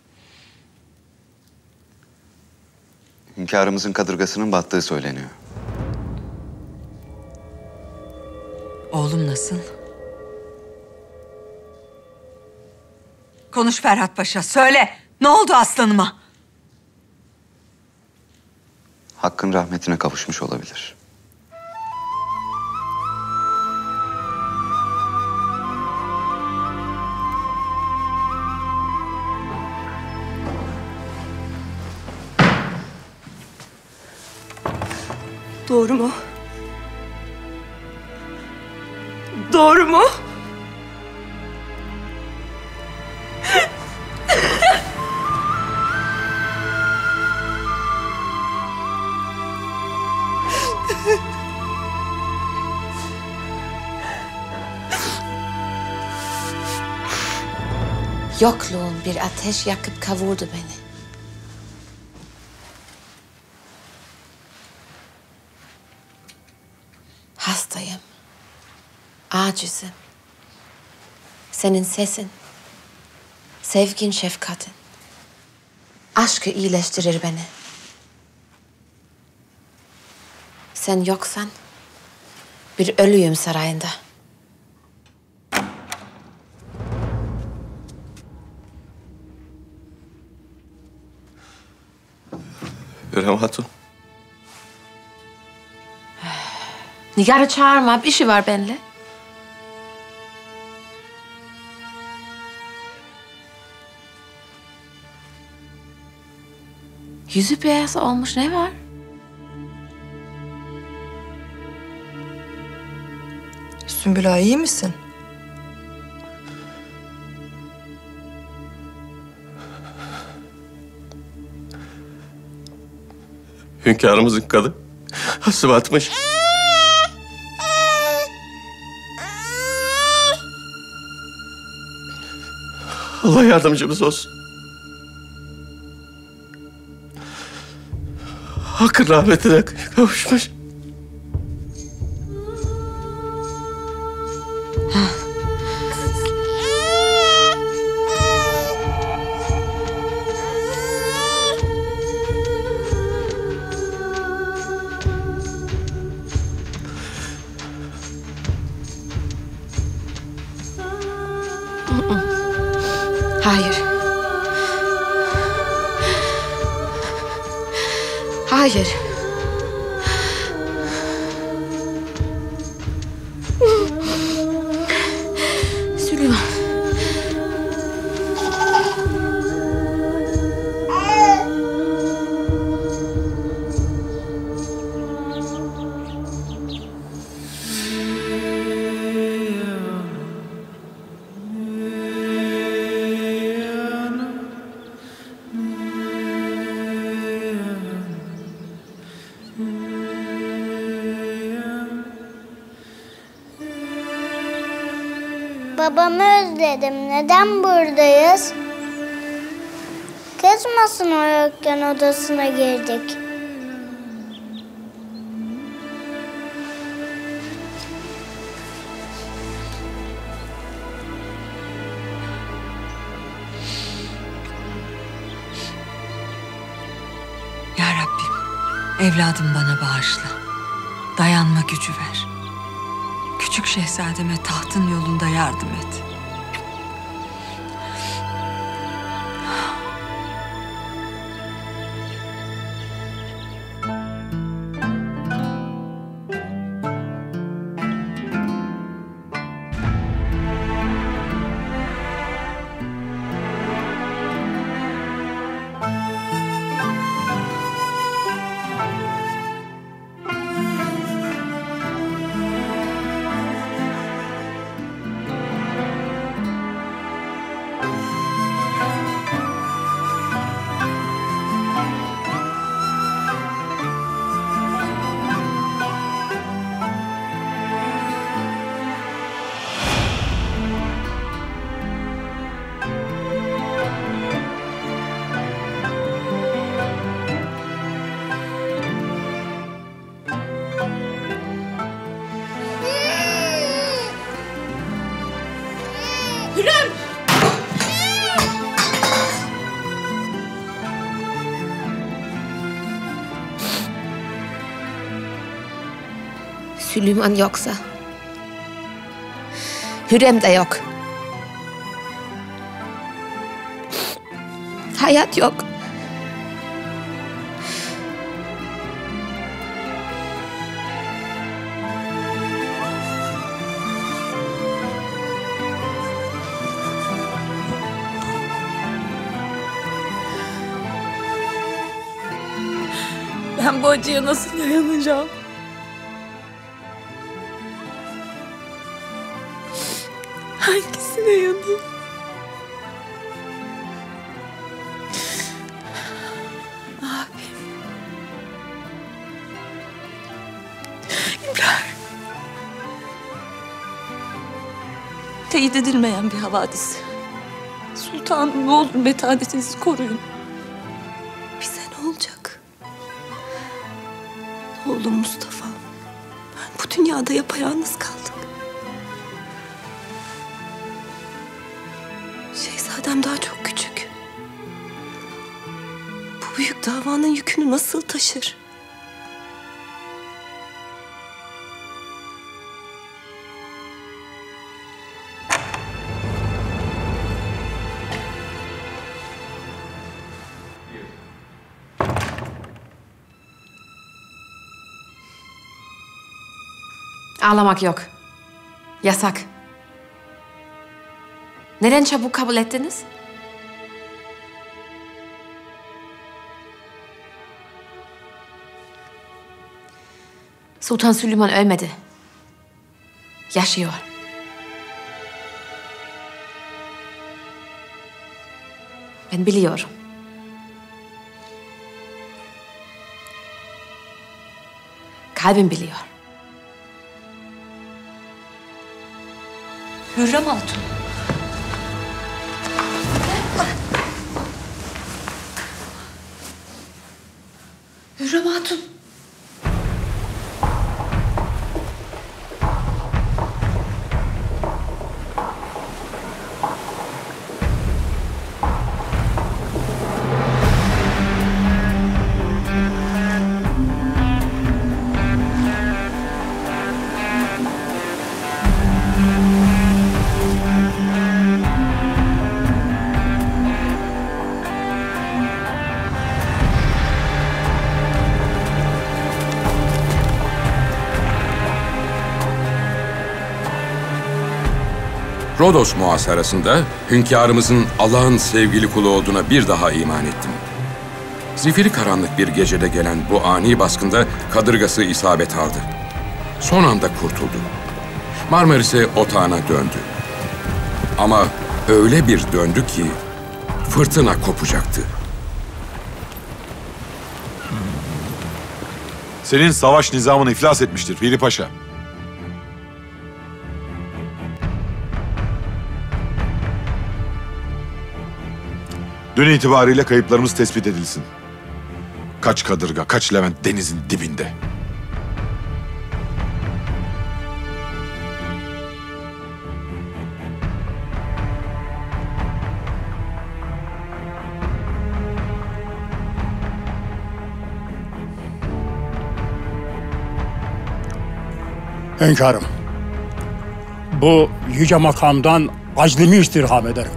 Hünkârımızın kadırgasının battığı söyleniyor. Oğlum nasıl? Konuş Ferhat Paşa, söyle. Ne oldu aslanıma? Hakkın rahmetine kavuşmuş olabilir. Doğru mu? Doğru mu? Yokluğun bir ateş yakıp kavurdu beni. Hastayım. Acizim. Senin sesin, sevgin, şefkatin, aşkı iyileştirir beni. Sen yoksan bir ölüyüm sarayında. Hürrem Hatun. Nigar'ı çağırma, bir işi var benimle. Yüzü beyaz olmuş, ne var? Sümbül Ağa, iyi misin? Hünkârımızın kanı sıvatmış. Allah yardımcımız olsun. Hakkın rahmetine kavuşmuş. Hayır. Hayır. Süleyman. Babamı özledim. Neden buradayız? Kızmasın o yokken odasına girdik. Ya Rabbim, evladım bana bağışla. Dayanma gücü ver. Küçük şehzademe tahtın yolunda yardım et. Hürrem! Süleyman yoksa Hürrem de yok. Hayat yok. Ben bu acıya nasıl dayanacağım? Hangisine yanayım? Abim. İbrahim. Teyit edilmeyen bir havadis. Sultanım, ne olur metanetinizi koruyun. Bize ne olacak? Oğlum Mustafa. Ben bu dünyada yapayalnız kaldık. Şehzadem daha çok küçük. Bu büyük davanın yükünü nasıl taşır? Ağlamak yok. Yasak. Neden çabuk kabul ettiniz? Sultan Süleyman ölmedi. Yaşıyor. Ben biliyorum. Kalbim biliyor. Hürrem Hatun. Hürrem Hatun. Rodos muhasarasında hünkârımızın Allah'ın sevgili kulu olduğuna bir daha iman ettim. Zifiri karanlık bir gecede gelen bu ani baskında kadırgası isabet aldı. Son anda kurtuldu. Marmaris'e otağına döndü. Ama öyle bir döndü ki fırtına kopacaktı. Senin savaş nizamını iflas etmiştir Piri Paşa. Dün itibariyle kayıplarımız tespit edilsin. Kaç kadırga, kaç Levent denizin dibinde. Hünkârım, bu yüce makamdan aclimi istirham ederim.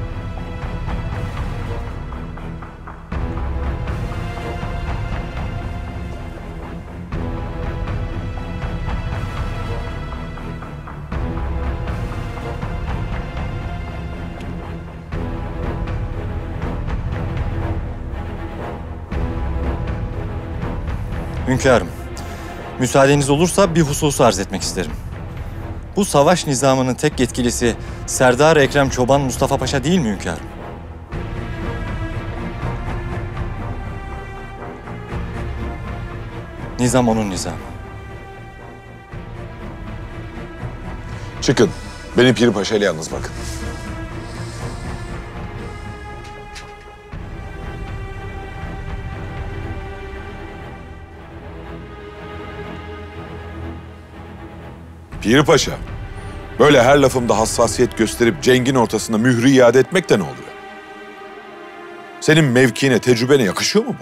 Hünkârım, müsaadeniz olursa bir hususu arz etmek isterim. Bu savaş nizamının tek yetkilisi Serdar Ekrem Çoban Mustafa Paşa değil mi hünkârım? Nizam onun nizamı. Çıkın. Beni Piri Paşa ile yalnız bırakın. Piri Paşa, böyle her lafımda hassasiyet gösterip cengin ortasında mührü iade etmek de ne oluyor? Senin mevkiine, tecrübene yakışıyor mu bu?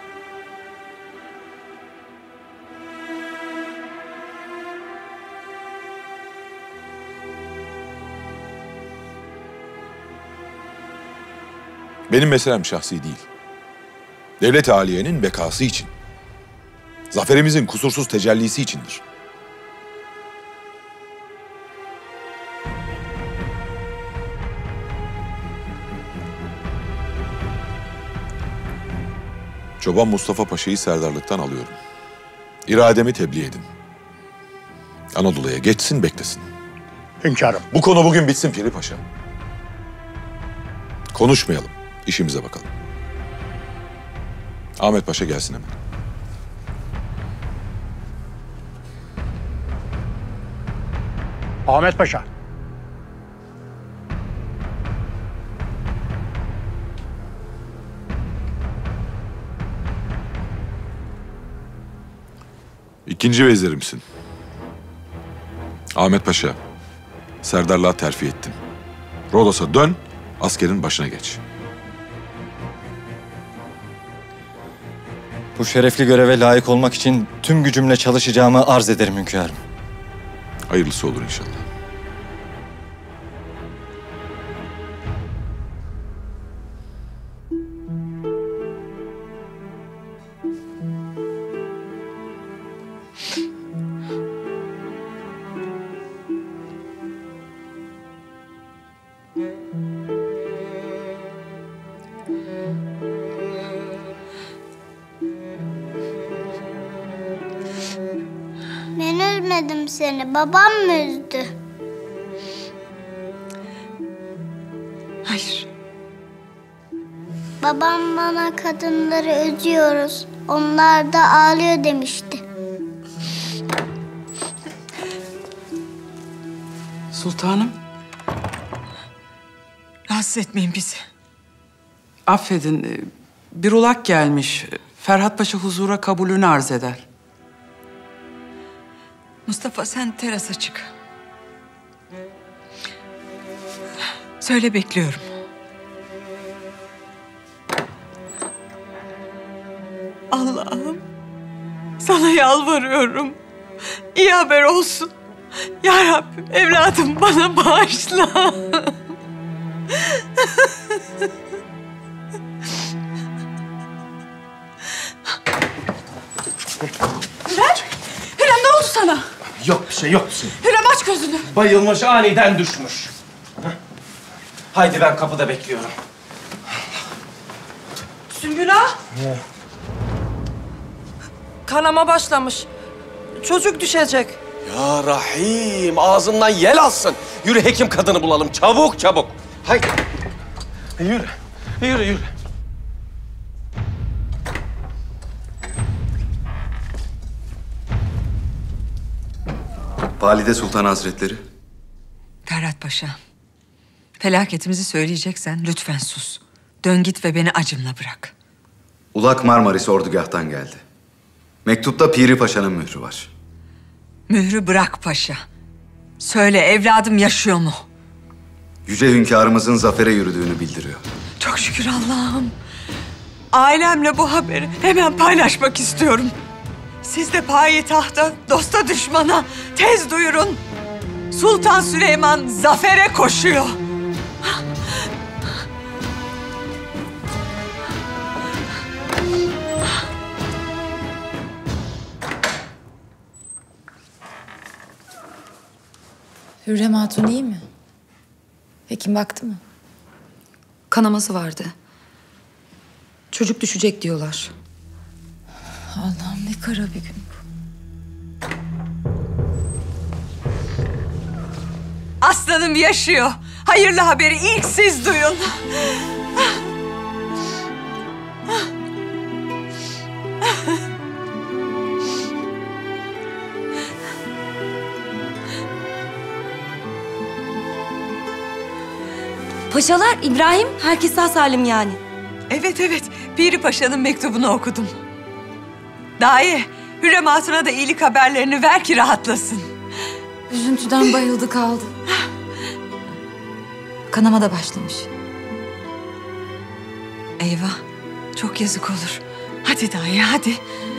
Benim meselem şahsi değil. Devlet-i Aliye'nin bekası için. Zaferimizin kusursuz tecellisi içindir. Çoban Mustafa Paşa'yı serdarlıktan alıyorum. İrademi tebliğ edin. Anadolu'ya geçsin, beklesin. Hünkârım. Bu konu bugün bitsin Piri Paşa. Konuşmayalım, işimize bakalım. Ahmet Paşa gelsin hemen. Ahmet Paşa. İkinci vezirimsin. Ahmet Paşa, serdarlığa terfi ettin. Rodos'a dön, askerin başına geç. Bu şerefli göreve layık olmak için tüm gücümle çalışacağımı arz ederim hünkârım. Hayırlısı olur inşallah. Ben üzmedim seni. Babam mı üzdü? Hayır. Babam bana kadınları üzüyoruz, onlar da ağlıyor demişti. Sultanım. Rahatsız etmeyin bizi. Affedin, bir ulak gelmiş. Ferhat Paşa huzura kabulünü arz eder. Mustafa sen terasa çık. Söyle bekliyorum. Allah'ım sana yalvarıyorum. İyi haber olsun. Ya Rabbim evladım bana bağışla. Hürrem ne oldu sana? Yok bir şey, yok bir şey. Hürrem aç gözünü. Bayılmış, aniden düşmüş. Haydi ben kapıda bekliyorum. Sümbül ağa. Kanama başlamış. Çocuk düşecek. Ya Rahim, ağzından yel alsın. Yürü hekim kadını bulalım, çabuk çabuk. Haydi. Yürü, yürü, yürü. Valide Sultan Hazretleri. Ferhat Paşa, felaketimizi söyleyeceksen lütfen sus. Dön git ve beni acımla bırak. Ulak Marmaris ordugahtan geldi. Mektupta Piri Paşa'nın mührü var. Mührü bırak paşa. Söyle, evladım yaşıyor mu? Yüce hünkârımızın zafere yürüdüğünü bildiriyor. Çok şükür Allah'ım. Ailemle bu haberi hemen paylaşmak istiyorum. Siz de payitahta, dosta düşmana tez duyurun. Sultan Süleyman zafere koşuyor. Hürrem Hatun iyi mi? Hekim baktı mı? Kanaması vardı. Çocuk düşecek diyorlar. Allah'ım ne kara bir gün bu. Aslanım yaşıyor. Hayırlı haberi ilk siz duyun. Paşalar, İbrahim, herkes sağ salim yani. Evet, evet. Piri Paşa'nın mektubunu okudum. Dahi, Hürrem Hatun'a da iyilik haberlerini ver ki rahatlasın. Üzüntüden bayıldı kaldı. Kanama da başlamış. Eyvah, çok yazık olur. Hadi dahi, hadi.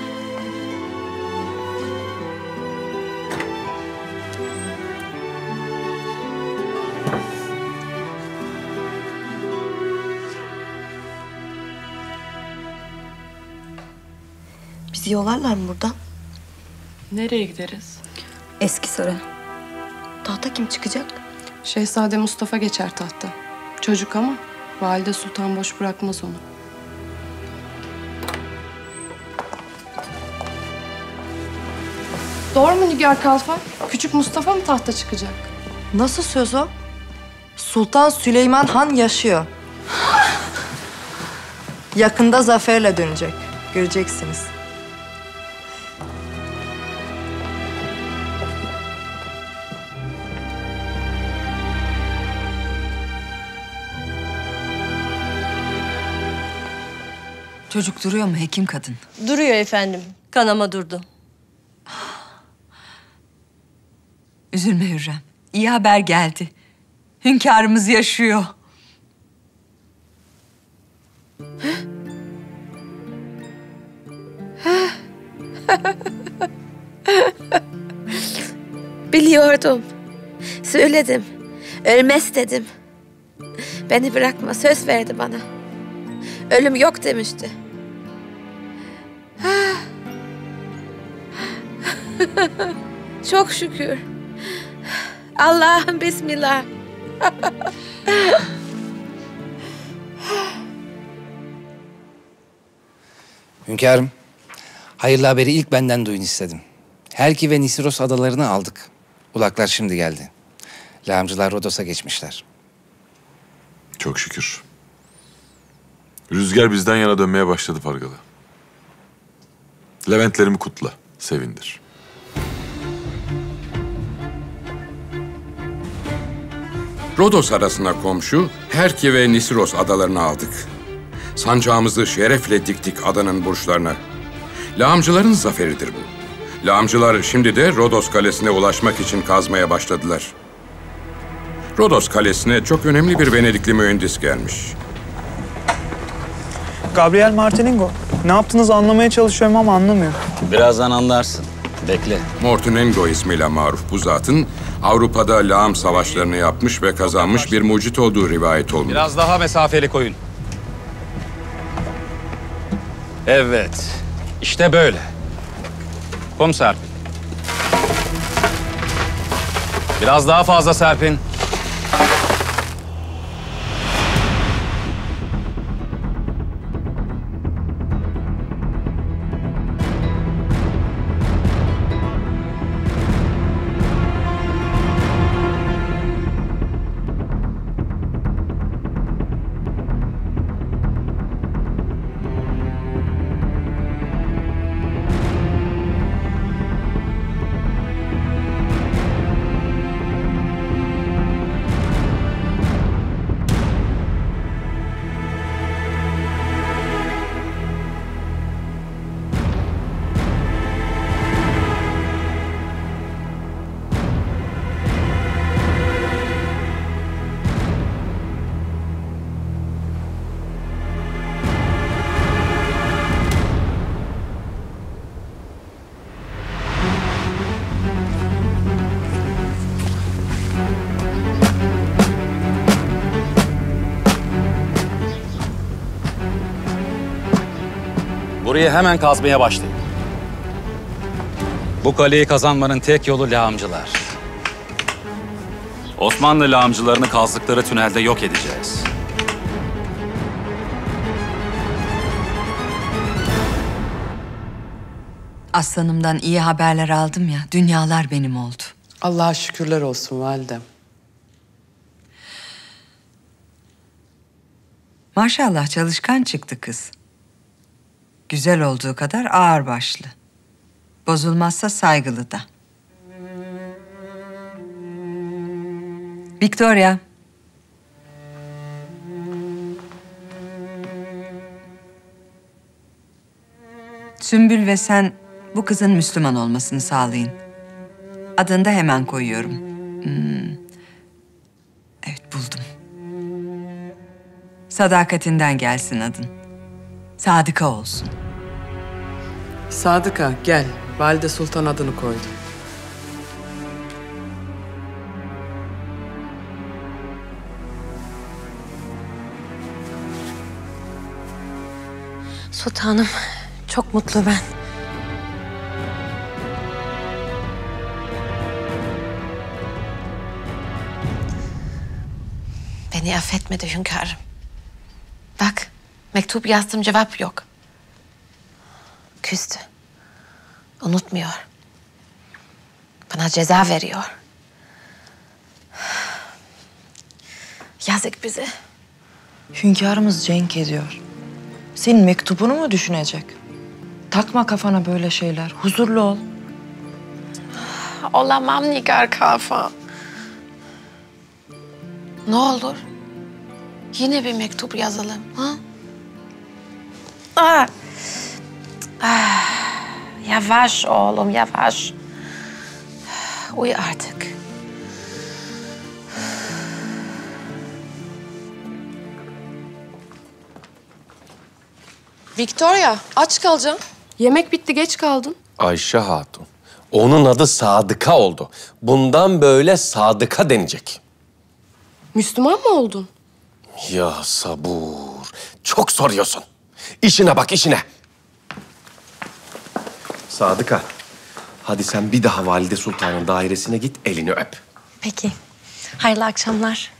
Bizi yollarlar mı buradan? Nereye gideriz? Eski saray. Tahta kim çıkacak? Şehzade Mustafa geçer tahta. Çocuk ama Valide Sultan boş bırakmaz onu. Doğru mu Nigar Kalfa? Küçük Mustafa mı tahta çıkacak? Nasıl söz o? Sultan Süleyman Han yaşıyor. Yakında zaferle dönecek. Göreceksiniz. Çocuk duruyor mu hekim kadın? Duruyor efendim. Kanama durdu. Üzülme Hürrem. İyi haber geldi. Hünkârımız yaşıyor. Biliyordum. Söyledim. Ölmez dedim. Beni bırakma, söz verdi bana. Ölüm yok demişti. Çok şükür. Allah'ım bismillah. Hünkârım, hayırlı haberi ilk benden duyun istedim. Helki ve Nisiros adalarını aldık. Ulaklar şimdi geldi. Lağımcılar Rodos'a geçmişler. Çok şükür. Rüzgar bizden yana dönmeye başladı Pargalı. Leventlerimi kutla, sevindir. Rodos arasına komşu Herki ve Nisiros adalarını aldık. Sancağımızı şerefle diktik adanın burçlarına. Lağımcıların zaferidir bu. Lağımcılar şimdi de Rodos Kalesi'ne ulaşmak için kazmaya başladılar. Rodos Kalesi'ne çok önemli bir Venedikli mühendis gelmiş. Gabriel Martinengo, ne yaptığınızı anlamaya çalışıyorum ama anlamıyorum. Birazdan anlarsın. Bekle. Mortenengo ismiyle maruf bu zatın Avrupa'da lağım savaşlarını yapmış ve kazanmış bir mucit olduğu rivayet olmuş. Biraz daha mesafeli koyun. Evet. İşte böyle. Komiser. Biraz daha fazla serpin. Burayı hemen kazmaya başlayın. Bu kaleyi kazanmanın tek yolu lağımcılar. Osmanlı lağımcılarını kazdıkları tünelde yok edeceğiz. Aslanımdan iyi haberler aldım ya, dünyalar benim oldu. Allah'a şükürler olsun validem. Maşallah çalışkan çıktı kız. Güzel olduğu kadar ağırbaşlı. Bozulmazsa saygılı da. Victoria. Sümbül ve sen bu kızın Müslüman olmasını sağlayın. Adını da hemen koyuyorum. Evet, buldum. Sadakatinden gelsin adın. Sadıka olsun. Sadıka gel. Valide Sultan adını koydu. Sultanım, çok mutlu ben. Beni affetmedi hünkârım. Bak, mektup yazdım, cevap yok. Küstü. Unutmuyor. Bana ceza veriyor. Yazık bize. Hünkârımız cenk ediyor. Senin mektubunu mu düşünecek? Takma kafana böyle şeyler. Huzurlu ol. Olamam Nigar Kafa. Ne olur? Yine bir mektup yazalım. Ha? Yavaş oğlum, yavaş. Uyu artık. Victoria, aç kalacaksın. Yemek bitti, geç kaldın. Ayşe Hatun. Onun adı Sadıka oldu. Bundan böyle Sadıka denecek. Müslüman mı oldun? Ya sabur. Çok soruyorsun. İşine bak, işine. Sadıka, hadi sen bir daha Valide Sultan'ın dairesine git, elini öp. Peki. Hayırlı akşamlar.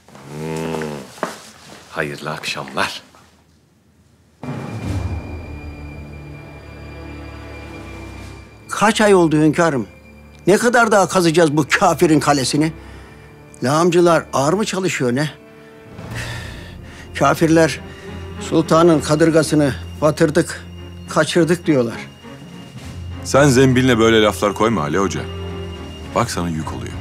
Hayırlı akşamlar. Kaç ay oldu hünkârım? Ne kadar daha kazacağız bu kafirin kalesini? Lağımcılar ağır mı çalışıyor ne? Kafirler sultanın kadırgasını batırdık, kaçırdık diyorlar. Sen zembiline böyle laflar koyma Ali Hoca. Bak sana yük oluyor.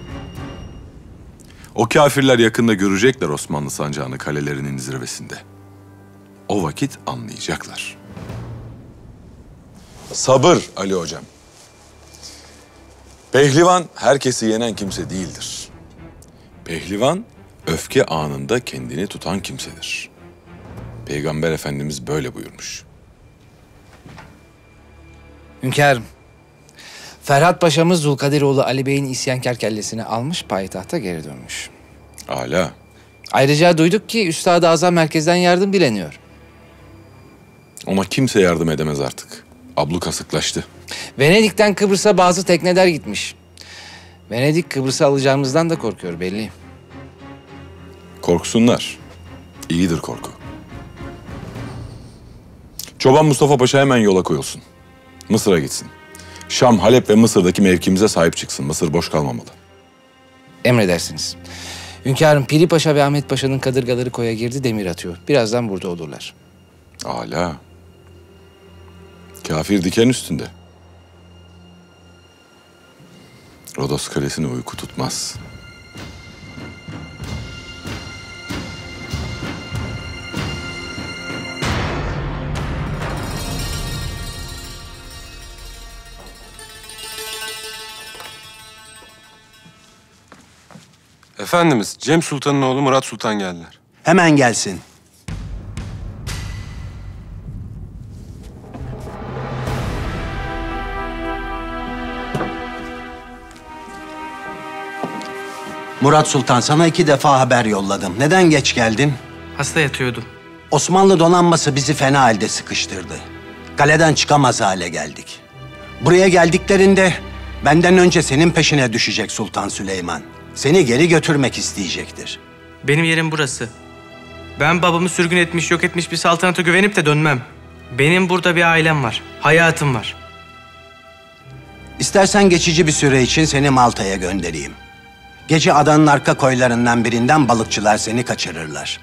O kafirler yakında görecekler Osmanlı sancağını kalelerinin zirvesinde. O vakit anlayacaklar. Sabır Ali Hocam. Pehlivan herkesi yenen kimse değildir. Pehlivan öfke anında kendini tutan kimsedir. Peygamber Efendimiz böyle buyurmuş. Hünkârım, Ferhat Paşa'mız Zulkadiroğlu Ali Bey'in isyankar kellesini almış, payitahta geri dönmüş. Âlâ. Ayrıca duyduk ki Üstad-ı Azam merkezden yardım dileniyor. Ona kimse yardım edemez artık. Abluka sıklaştı. Venedik'ten Kıbrıs'a bazı tekneler gitmiş. Venedik Kıbrıs'ı alacağımızdan da korkuyor belli. Korksunlar. İyidir korku. Çoban Mustafa Paşa hemen yola koyulsun. Mısır'a gitsin. Şam, Halep ve Mısır'daki mevkimize sahip çıksın. Mısır boş kalmamalı. Emredersiniz. Hünkârım, Piri Paşa ve Ahmet Paşa'nın kadırgaları koya girdi, demir atıyor. Birazdan burada olurlar. Âlâ. Kafir diken üstünde. Rodos Kalesi'ni uyku tutmaz. Efendimiz, Cem Sultan'ın oğlu Murat Sultan geldiler. Hemen gelsin. Murat Sultan, sana 2 defa haber yolladım. Neden geç geldin? Hasta yatıyordu. Osmanlı donanması bizi fena halde sıkıştırdı. Kaleden çıkamaz hale geldik. Buraya geldiklerinde benden önce senin peşine düşecek Sultan Süleyman. Seni geri götürmek isteyecektir. Benim yerim burası. Ben babamı sürgün etmiş, yok etmiş bir saltanata güvenip de dönmem. Benim burada bir ailem var, hayatım var. İstersen geçici bir süre için seni Malta'ya göndereyim. Gece adanın arka koylarından birinden balıkçılar seni kaçırırlar.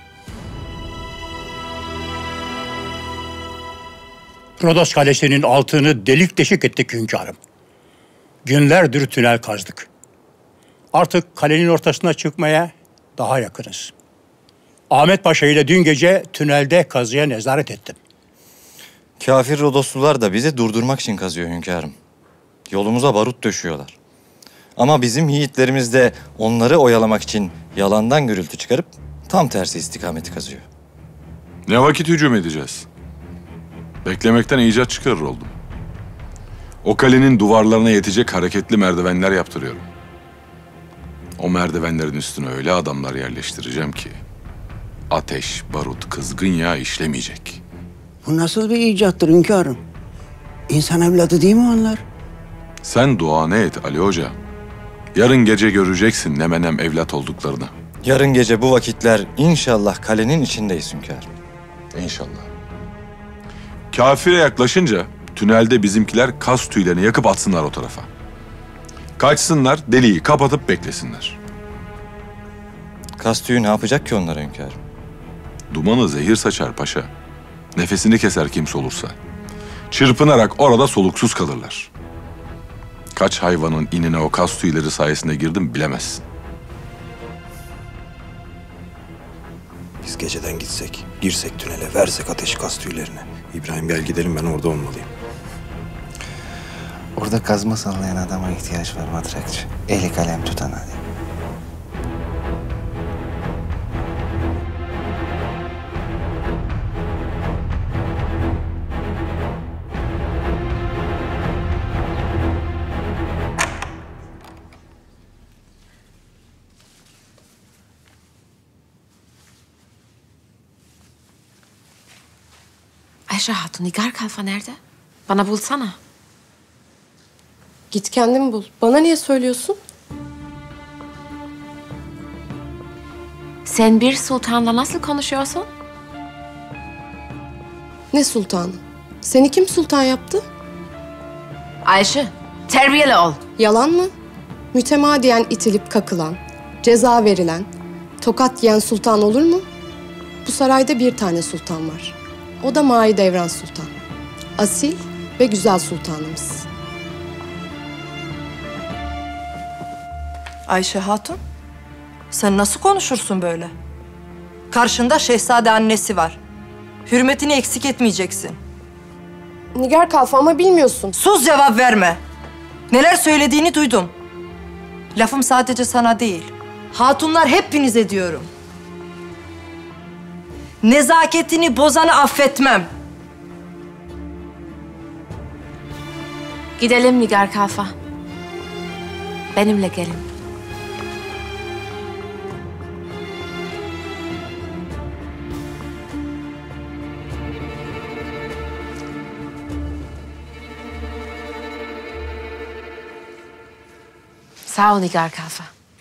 Rodos Kalesi'nin altını delik deşik ettik hünkârım. Günlerdir tünel kazdık. Artık kalenin ortasına çıkmaya daha yakınız. Ahmet Paşa ile dün gece tünelde kazıya nezaret ettim. Kafir Rodoslular da bizi durdurmak için kazıyor hünkârım. Yolumuza barut döşüyorlar. Ama bizim yiğitlerimiz de onları oyalamak için yalandan gürültü çıkarıp tam tersi istikameti kazıyor. Ne vakit hücum edeceğiz? Beklemekten icat çıkarır oldum. O kalenin duvarlarına yetecek hareketli merdivenler yaptırıyorum. O merdivenlerin üstüne öyle adamlar yerleştireceğim ki ateş, barut, kızgın yağ işlemeyecek. Bu nasıl bir icattır hünkârım? İnsan evladı değil mi onlar? Sen duanı et Ali Hoca. Yarın gece göreceksin ne menem evlat olduklarını. Yarın gece bu vakitler inşallah kalenin içindeyiz hünkârım. İnşallah. Kafire yaklaşınca tünelde bizimkiler kas tüylerini yakıp atsınlar o tarafa. Kaçsınlar, deliği kapatıp beklesinler. Kas tüyü ne yapacak ki onlara hünkârım? Dumanı zehir saçar paşa. Nefesini keser kimse olursa. Çırpınarak orada soluksuz kalırlar. Kaç hayvanın inine o kas tüyleri sayesinde girdim bilemezsin. Biz geceden gitsek, girsek tünele, versek ateşi kas tüylerine. İbrahim gel gidelim, ben orada olmalıyım. Orada kazma sallayan adama ihtiyaç var matrakçı. Eli kalem tutan hadi. Ayşe Hatun, Nigar Kalfa nerede? Bana bulsana. Git kendin bul. Bana niye söylüyorsun? Sen bir sultanla nasıl konuşuyorsun? Ne sultanı? Seni kim sultan yaptı? Ayşe, terbiyeli ol. Yalan mı? Mütemadiyen itilip kakılan, ceza verilen, tokat yiyen sultan olur mu? Bu sarayda bir tane sultan var. O da Mahidevran Sultan. Asil ve güzel sultanımız. Ayşe Hatun, sen nasıl konuşursun böyle? Karşında şehzade annesi var. Hürmetini eksik etmeyeceksin. Nigar Kalfa ama bilmiyorsun. Sus, cevap verme. Neler söylediğini duydum. Lafım sadece sana değil. Hatunlar hepinize diyorum. Nezaketini bozanı affetmem. Gidelim Nigar Kalfa. Benimle gelin. Sağ ol Nigar Kalfa.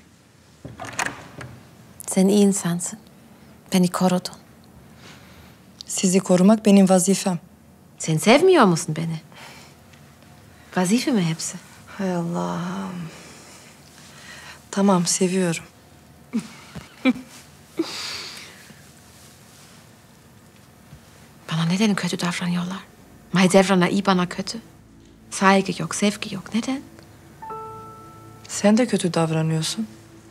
Sen iyi insansın. Beni korudun. Sizi korumak benim vazifem. Sen sevmiyor musun beni? Vazife mi hepsi? Hay Allah'ım. Tamam, seviyorum. Bana neden kötü davranıyorlar? Mahidevran'a iyi, bana kötü. Saygı yok, sevgi yok. Neden? Sen de kötü davranıyorsun.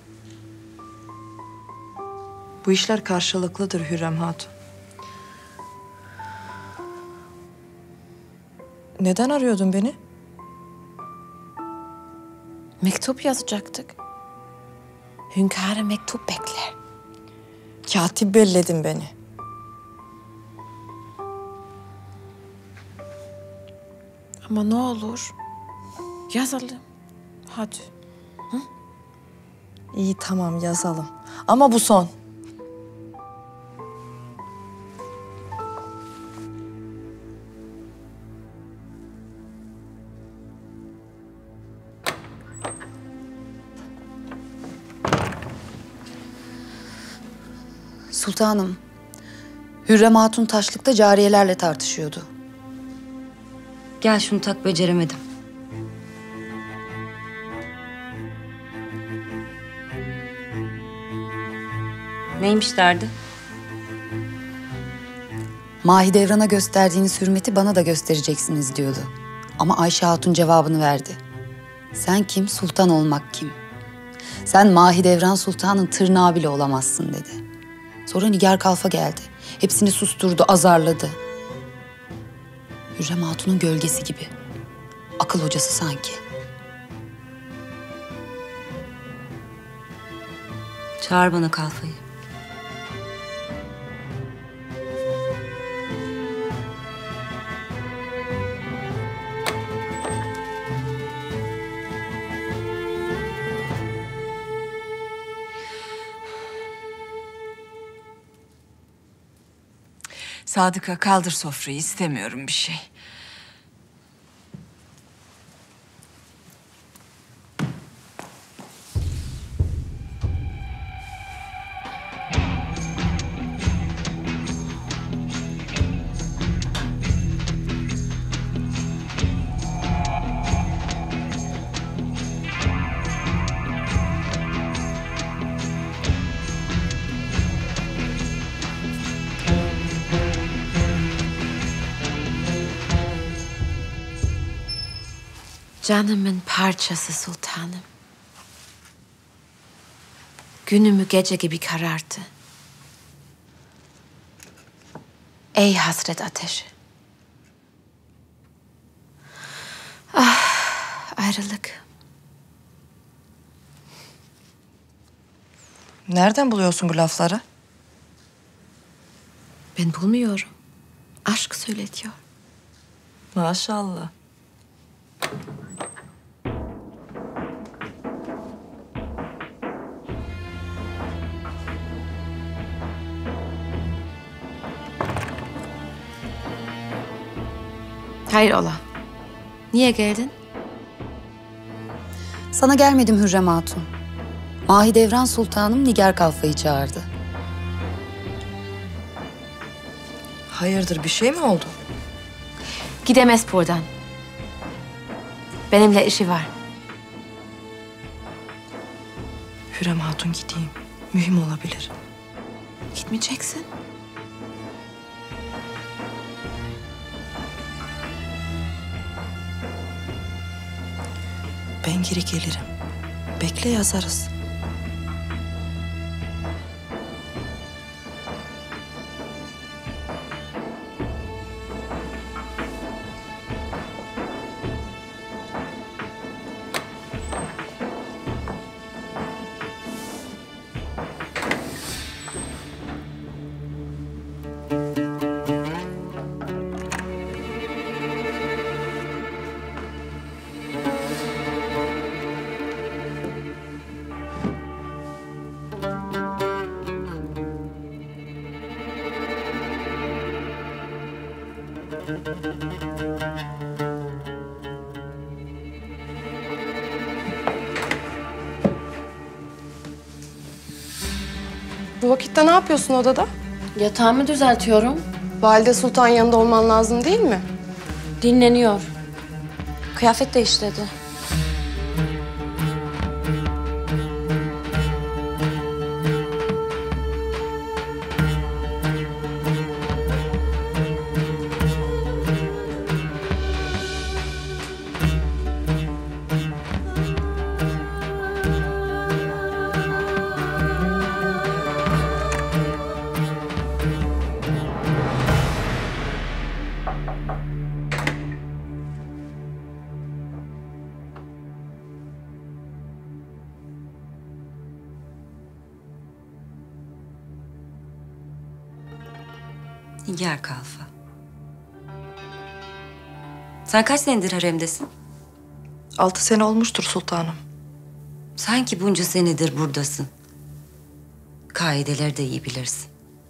Bu işler karşılıklıdır Hürrem Hatun. Neden arıyordun beni? Mektup yazacaktık. Hünkârım mektup bekler. Katip belledin beni. Ama ne olur yazalım. Hadi. Hı? İyi, tamam, yazalım. Ama bu son. Sultanım, Hürrem Hatun taşlıkta cariyelerle tartışıyordu. Gel şunu tak, beceremedim. Neymiş derdi? Mahidevran'a gösterdiğiniz hürmeti bana da göstereceksiniz diyordu. Ama Ayşe Hatun cevabını verdi. Sen kim, sultan olmak kim? Sen Mahidevran Sultan'ın tırnağı bile olamazsın dedi. Sonra Nigar Kalfa geldi. Hepsini susturdu, azarladı. Hürrem Hatun'un gölgesi gibi. Akıl hocası sanki. Çağır bana Kalfa'yı. Sadıka, kaldır sofrayı, istemiyorum bir şey. Canımın parçası sultanım. Günümü gece gibi kararttı. Ey hasret ateşi. Ah, ayrılık. Nereden buluyorsun bu lafları? Ben bulmuyorum. Aşk söyletiyor. Maşallah. Hayrola? Niye geldin? Sana gelmedim Hürrem Hatun. Mahidevran Sultanım Nigar Kalfa'yı çağırdı. Hayırdır, bir şey mi oldu? Gidemez buradan. Benimle işi var. Hürrem Hatun, gideyim. Mühim olabilir. Gitmeyeceksin. Ben geri gelirim. Bekle, yazarız. Bu vakitte ne yapıyorsun odada? Yatağımı düzeltiyorum. Valide Sultan yanında olman lazım değil mi? Dinleniyor. Kıyafet değiştirdi. Nigar Kalfa. Sen kaç senedir haremdesin? 6 sene olmuştur sultanım. Sanki bunca senedir buradasın. Kaideleri de iyi bilirsin.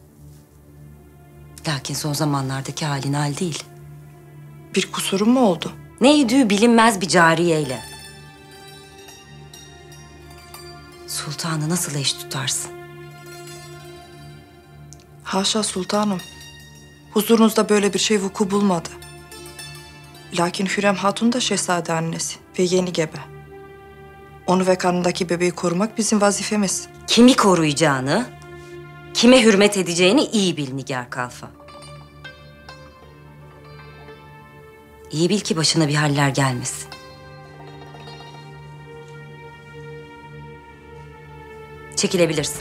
Lakin son zamanlardaki halin hal değil. Bir kusurum mu oldu? Ne idüğü bilinmez bir cariyeyle. Sultanı nasıl eş tutarsın? Haşa sultanım. Huzurunuzda böyle bir şey vuku bulmadı. Lakin Hürrem Hatun da şehzade annesi ve yeni gebe. Onu ve karnındaki bebeği korumak bizim vazifemiz. Kimi koruyacağını, kime hürmet edeceğini iyi bil Nigar Kalfa. İyi bil ki başına bir haller gelmesin. Çekilebilirsin.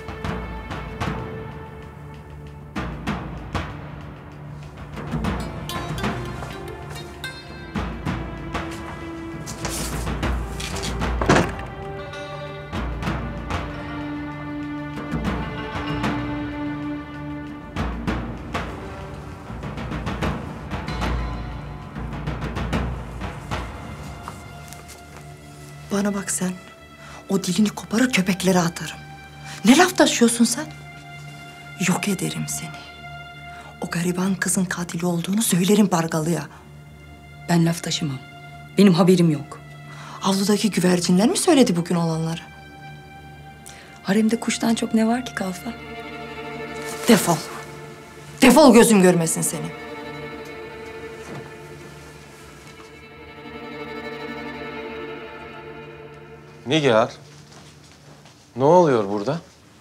Bana bak sen. O dilini koparır köpeklere atarım. Ne laf taşıyorsun sen? Yok ederim seni. O gariban kızın katili olduğunu söylerim Bargalı'ya. Ben laf taşımam. Benim haberim yok. Avludaki güvercinler mi söyledi bugün olanları? Haremde kuştan çok ne var ki Kalfa? Defol. Defol, gözüm görmesin seni. Nigar, ne oluyor burada?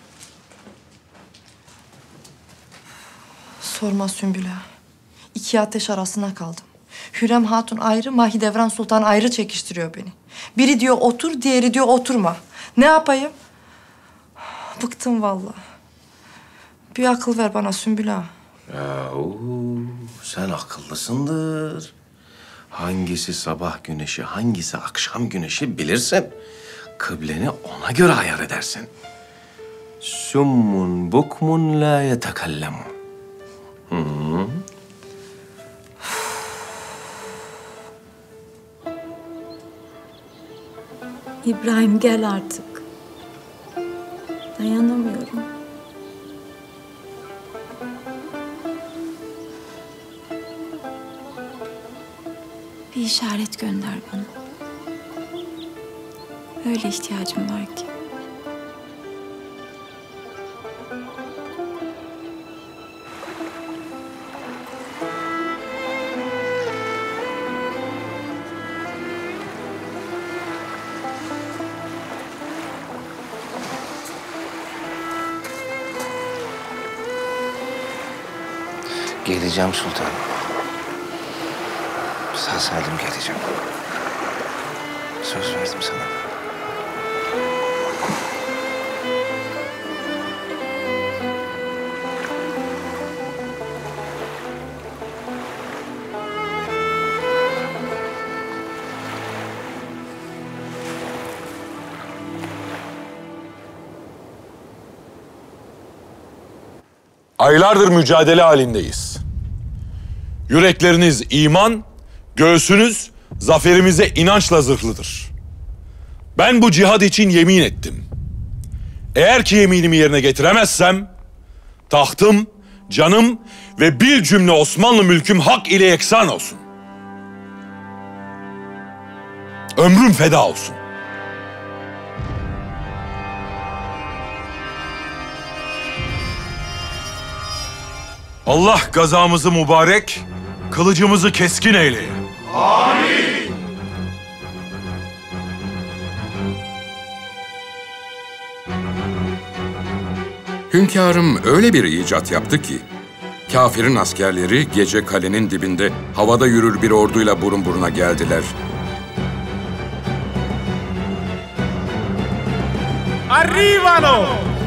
Sorma Sümbül ağa. İki ateş arasına kaldım. Hürrem Hatun ayrı, Mahidevran Sultan ayrı çekiştiriyor beni. Biri diyor otur, diğeri diyor oturma. Ne yapayım? Bıktım vallahi. Bir akıl ver bana Sümbül ağa. Yahu, sen akıllısındır. Hangisi sabah güneşi, hangisi akşam güneşi bilirsin. Kıbleni ona göre ayar edersin. Summun bukmun la yetekallamun. İbrahim gel artık. Dayanamıyorum. Bir işaret gönder bana. Öyle ihtiyacım var ki. Geleceğim sultanım. Sağ salim geleceğim. Söz verdim sana. Aylardır mücadele halindeyiz. Yürekleriniz iman, göğsünüz zaferimize inançla zırhlıdır. Ben bu cihad için yemin ettim. Eğer ki yeminimi yerine getiremezsem, tahtım, canım ve bir cümle Osmanlı mülküm hak ile yeksan olsun. Ömrüm feda olsun. Allah gazamızı mübarek, kılıcımızı keskin eyleye. Amin. Hünkârım öyle bir icat yaptı ki, kafirin askerleri gece kalenin dibinde havada yürür bir orduyla burun buruna geldiler. Arrivano!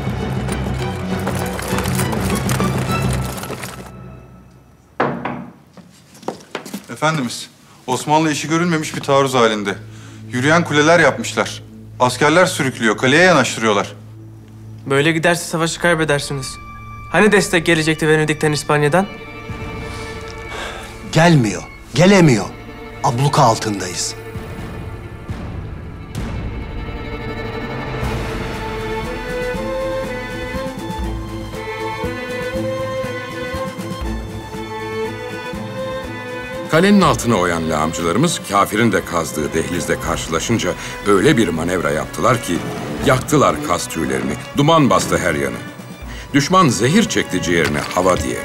Efendimiz, Osmanlı işi görülmemiş bir taarruz halinde. Yürüyen kuleler yapmışlar. Askerler sürüklüyor, kaleye yanaştırıyorlar. Böyle giderse savaşı kaybedersiniz. Hani destek gelecekti Venedik'ten, İspanya'dan? Gelmiyor, gelemiyor. Abluka altındayız. Kalenin altına oyan lağımcılarımız kafirin de kazdığı dehlizde karşılaşınca öyle bir manevra yaptılar ki yaktılar kas tüylerini, duman bastı her yanı. Düşman zehir çekti ciğerine hava diye.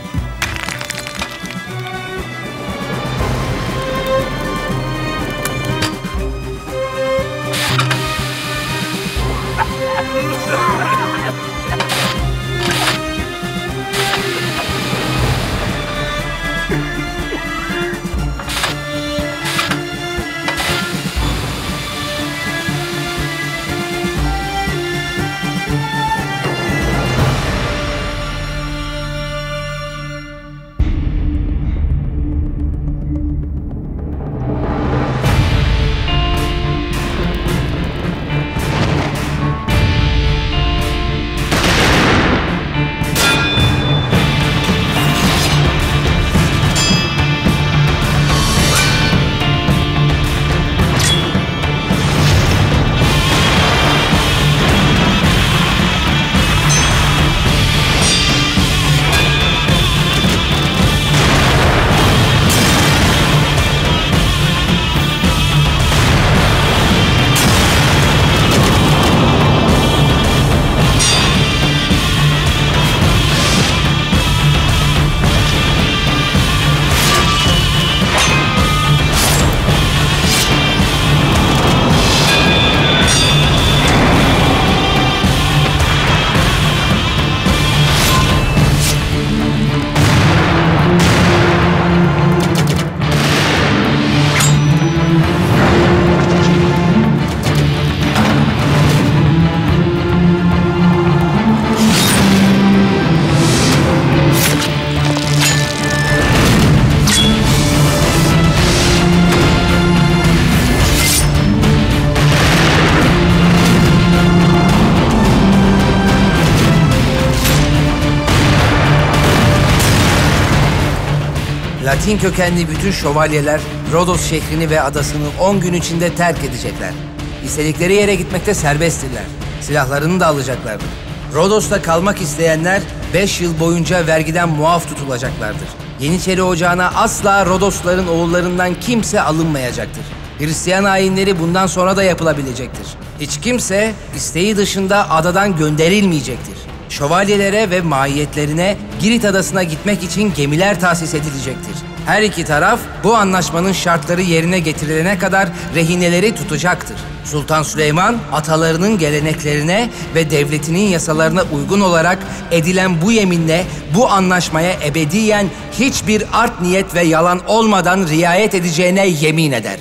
Latin kökenli bütün şövalyeler Rodos şehrini ve adasını 10 gün içinde terk edecekler. İstedikleri yere gitmekte serbesttirler. Silahlarını da alacaklardır. Rodos'ta kalmak isteyenler 5 yıl boyunca vergiden muaf tutulacaklardır. Yeniçeri Ocağı'na asla Rodosların oğullarından kimse alınmayacaktır. Hristiyan ayinleri bundan sonra da yapılabilecektir. Hiç kimse isteği dışında adadan gönderilmeyecektir. Şövalyelere ve mahiyetlerine Girit adasına gitmek için gemiler tahsis edilecektir. Her iki taraf bu anlaşmanın şartları yerine getirilene kadar rehineleri tutacaktır. Sultan Süleyman atalarının geleneklerine ve devletinin yasalarına uygun olarak edilen bu yeminle bu anlaşmaya ebediyen hiçbir art niyet ve yalan olmadan riayet edeceğine yemin eder.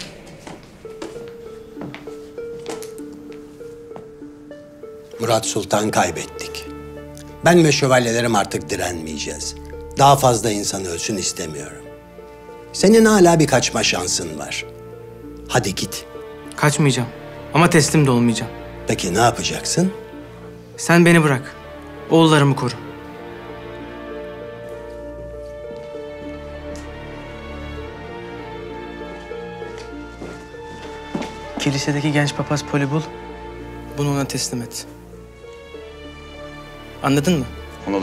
Murat Sultan kaybettik. Ben ve şövalyelerim artık direnmeyeceğiz. Daha fazla insan ölsün istemiyorum. Senin hala bir kaçma şansın var. Hadi git. Kaçmayacağım ama teslim de olmayacağım. Peki ne yapacaksın? Sen beni bırak. Oğullarımı koru. Kilisedeki genç papaz Polibul, bunu ona teslim et. Anladın mı? Anladım.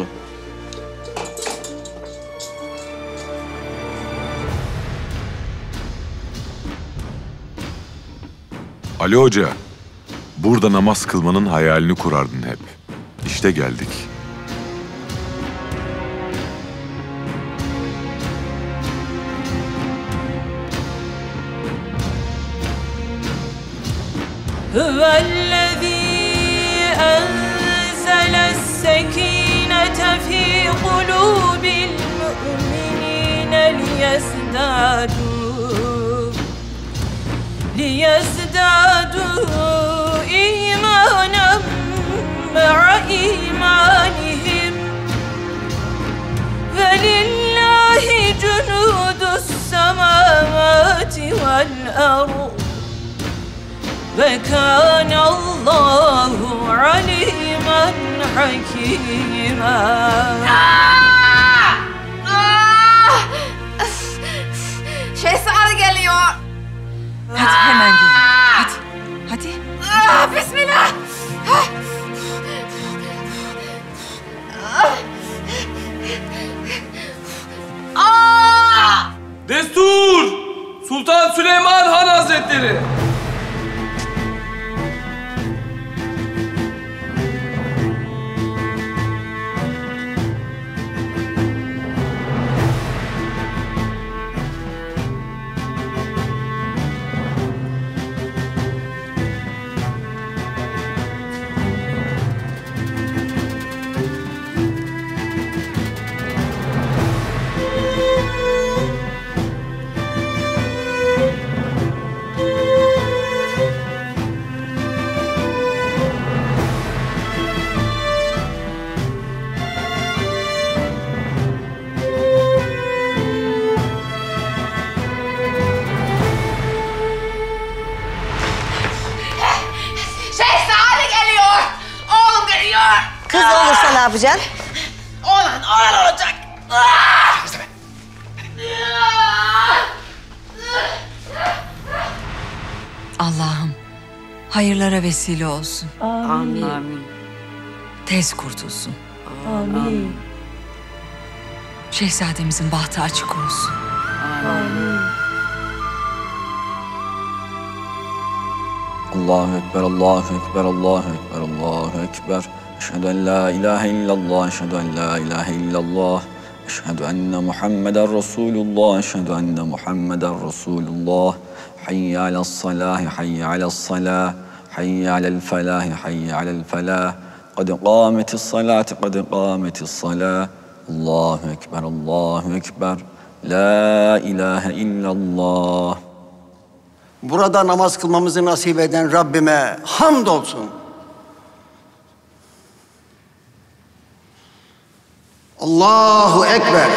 Ali Hoca, burada namaz kılmanın hayalini kurardın hep. İşte geldik. في قلوب المؤمنين ليزدادوا إيمانا مع إيمانهم ولله جنود السماوات والأرض وكان الله عليما حكيما. Şehzade geliyor. Hadi hemen gelin. Hadi. Hadi. Bismillah. Destur! Sultan Süleyman Han Hazretleri! Kız olursa ne yapacaksın? Oğlan olacak. Allah'ım hayırlara vesile olsun. Amin. Amin. Tez kurtulsun. Amin. Şehzademizin bahtı açık olsun. Amin. Allahu Ekber, Allahu Ekber, Allahu Ekber, Allahu Ekber. Eşhedü en la ilahe illallah, eşhedü en la ilahe illallah. Eşhedü enne Muhammeden Resulullah, eşhedü enne Muhammeden Resulullah. Hayye alas salahi, hayye alas salah. Hayye alel felahi, hayye alel felah. Kad kâmetis salati, kad kâmetis salah. Allahu Ekber, Allahu Ekber. La ilahe illallah. Burada namaz kılmamızı nasip eden Rabbime hamdolsun. Allahu Ekber.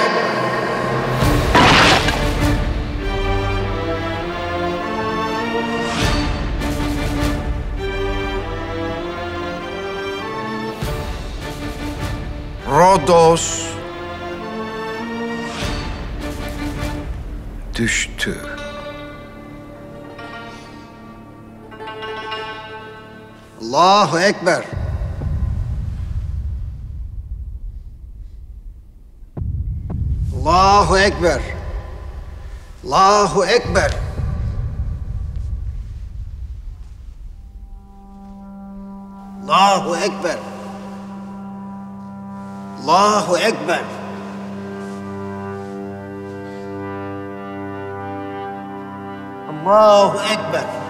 Rodos düştü. Allahu Ekber. Allahu Ekber. Allahu Ekber. Allahu Ekber. Allahu Ekber. Allahu Ekber.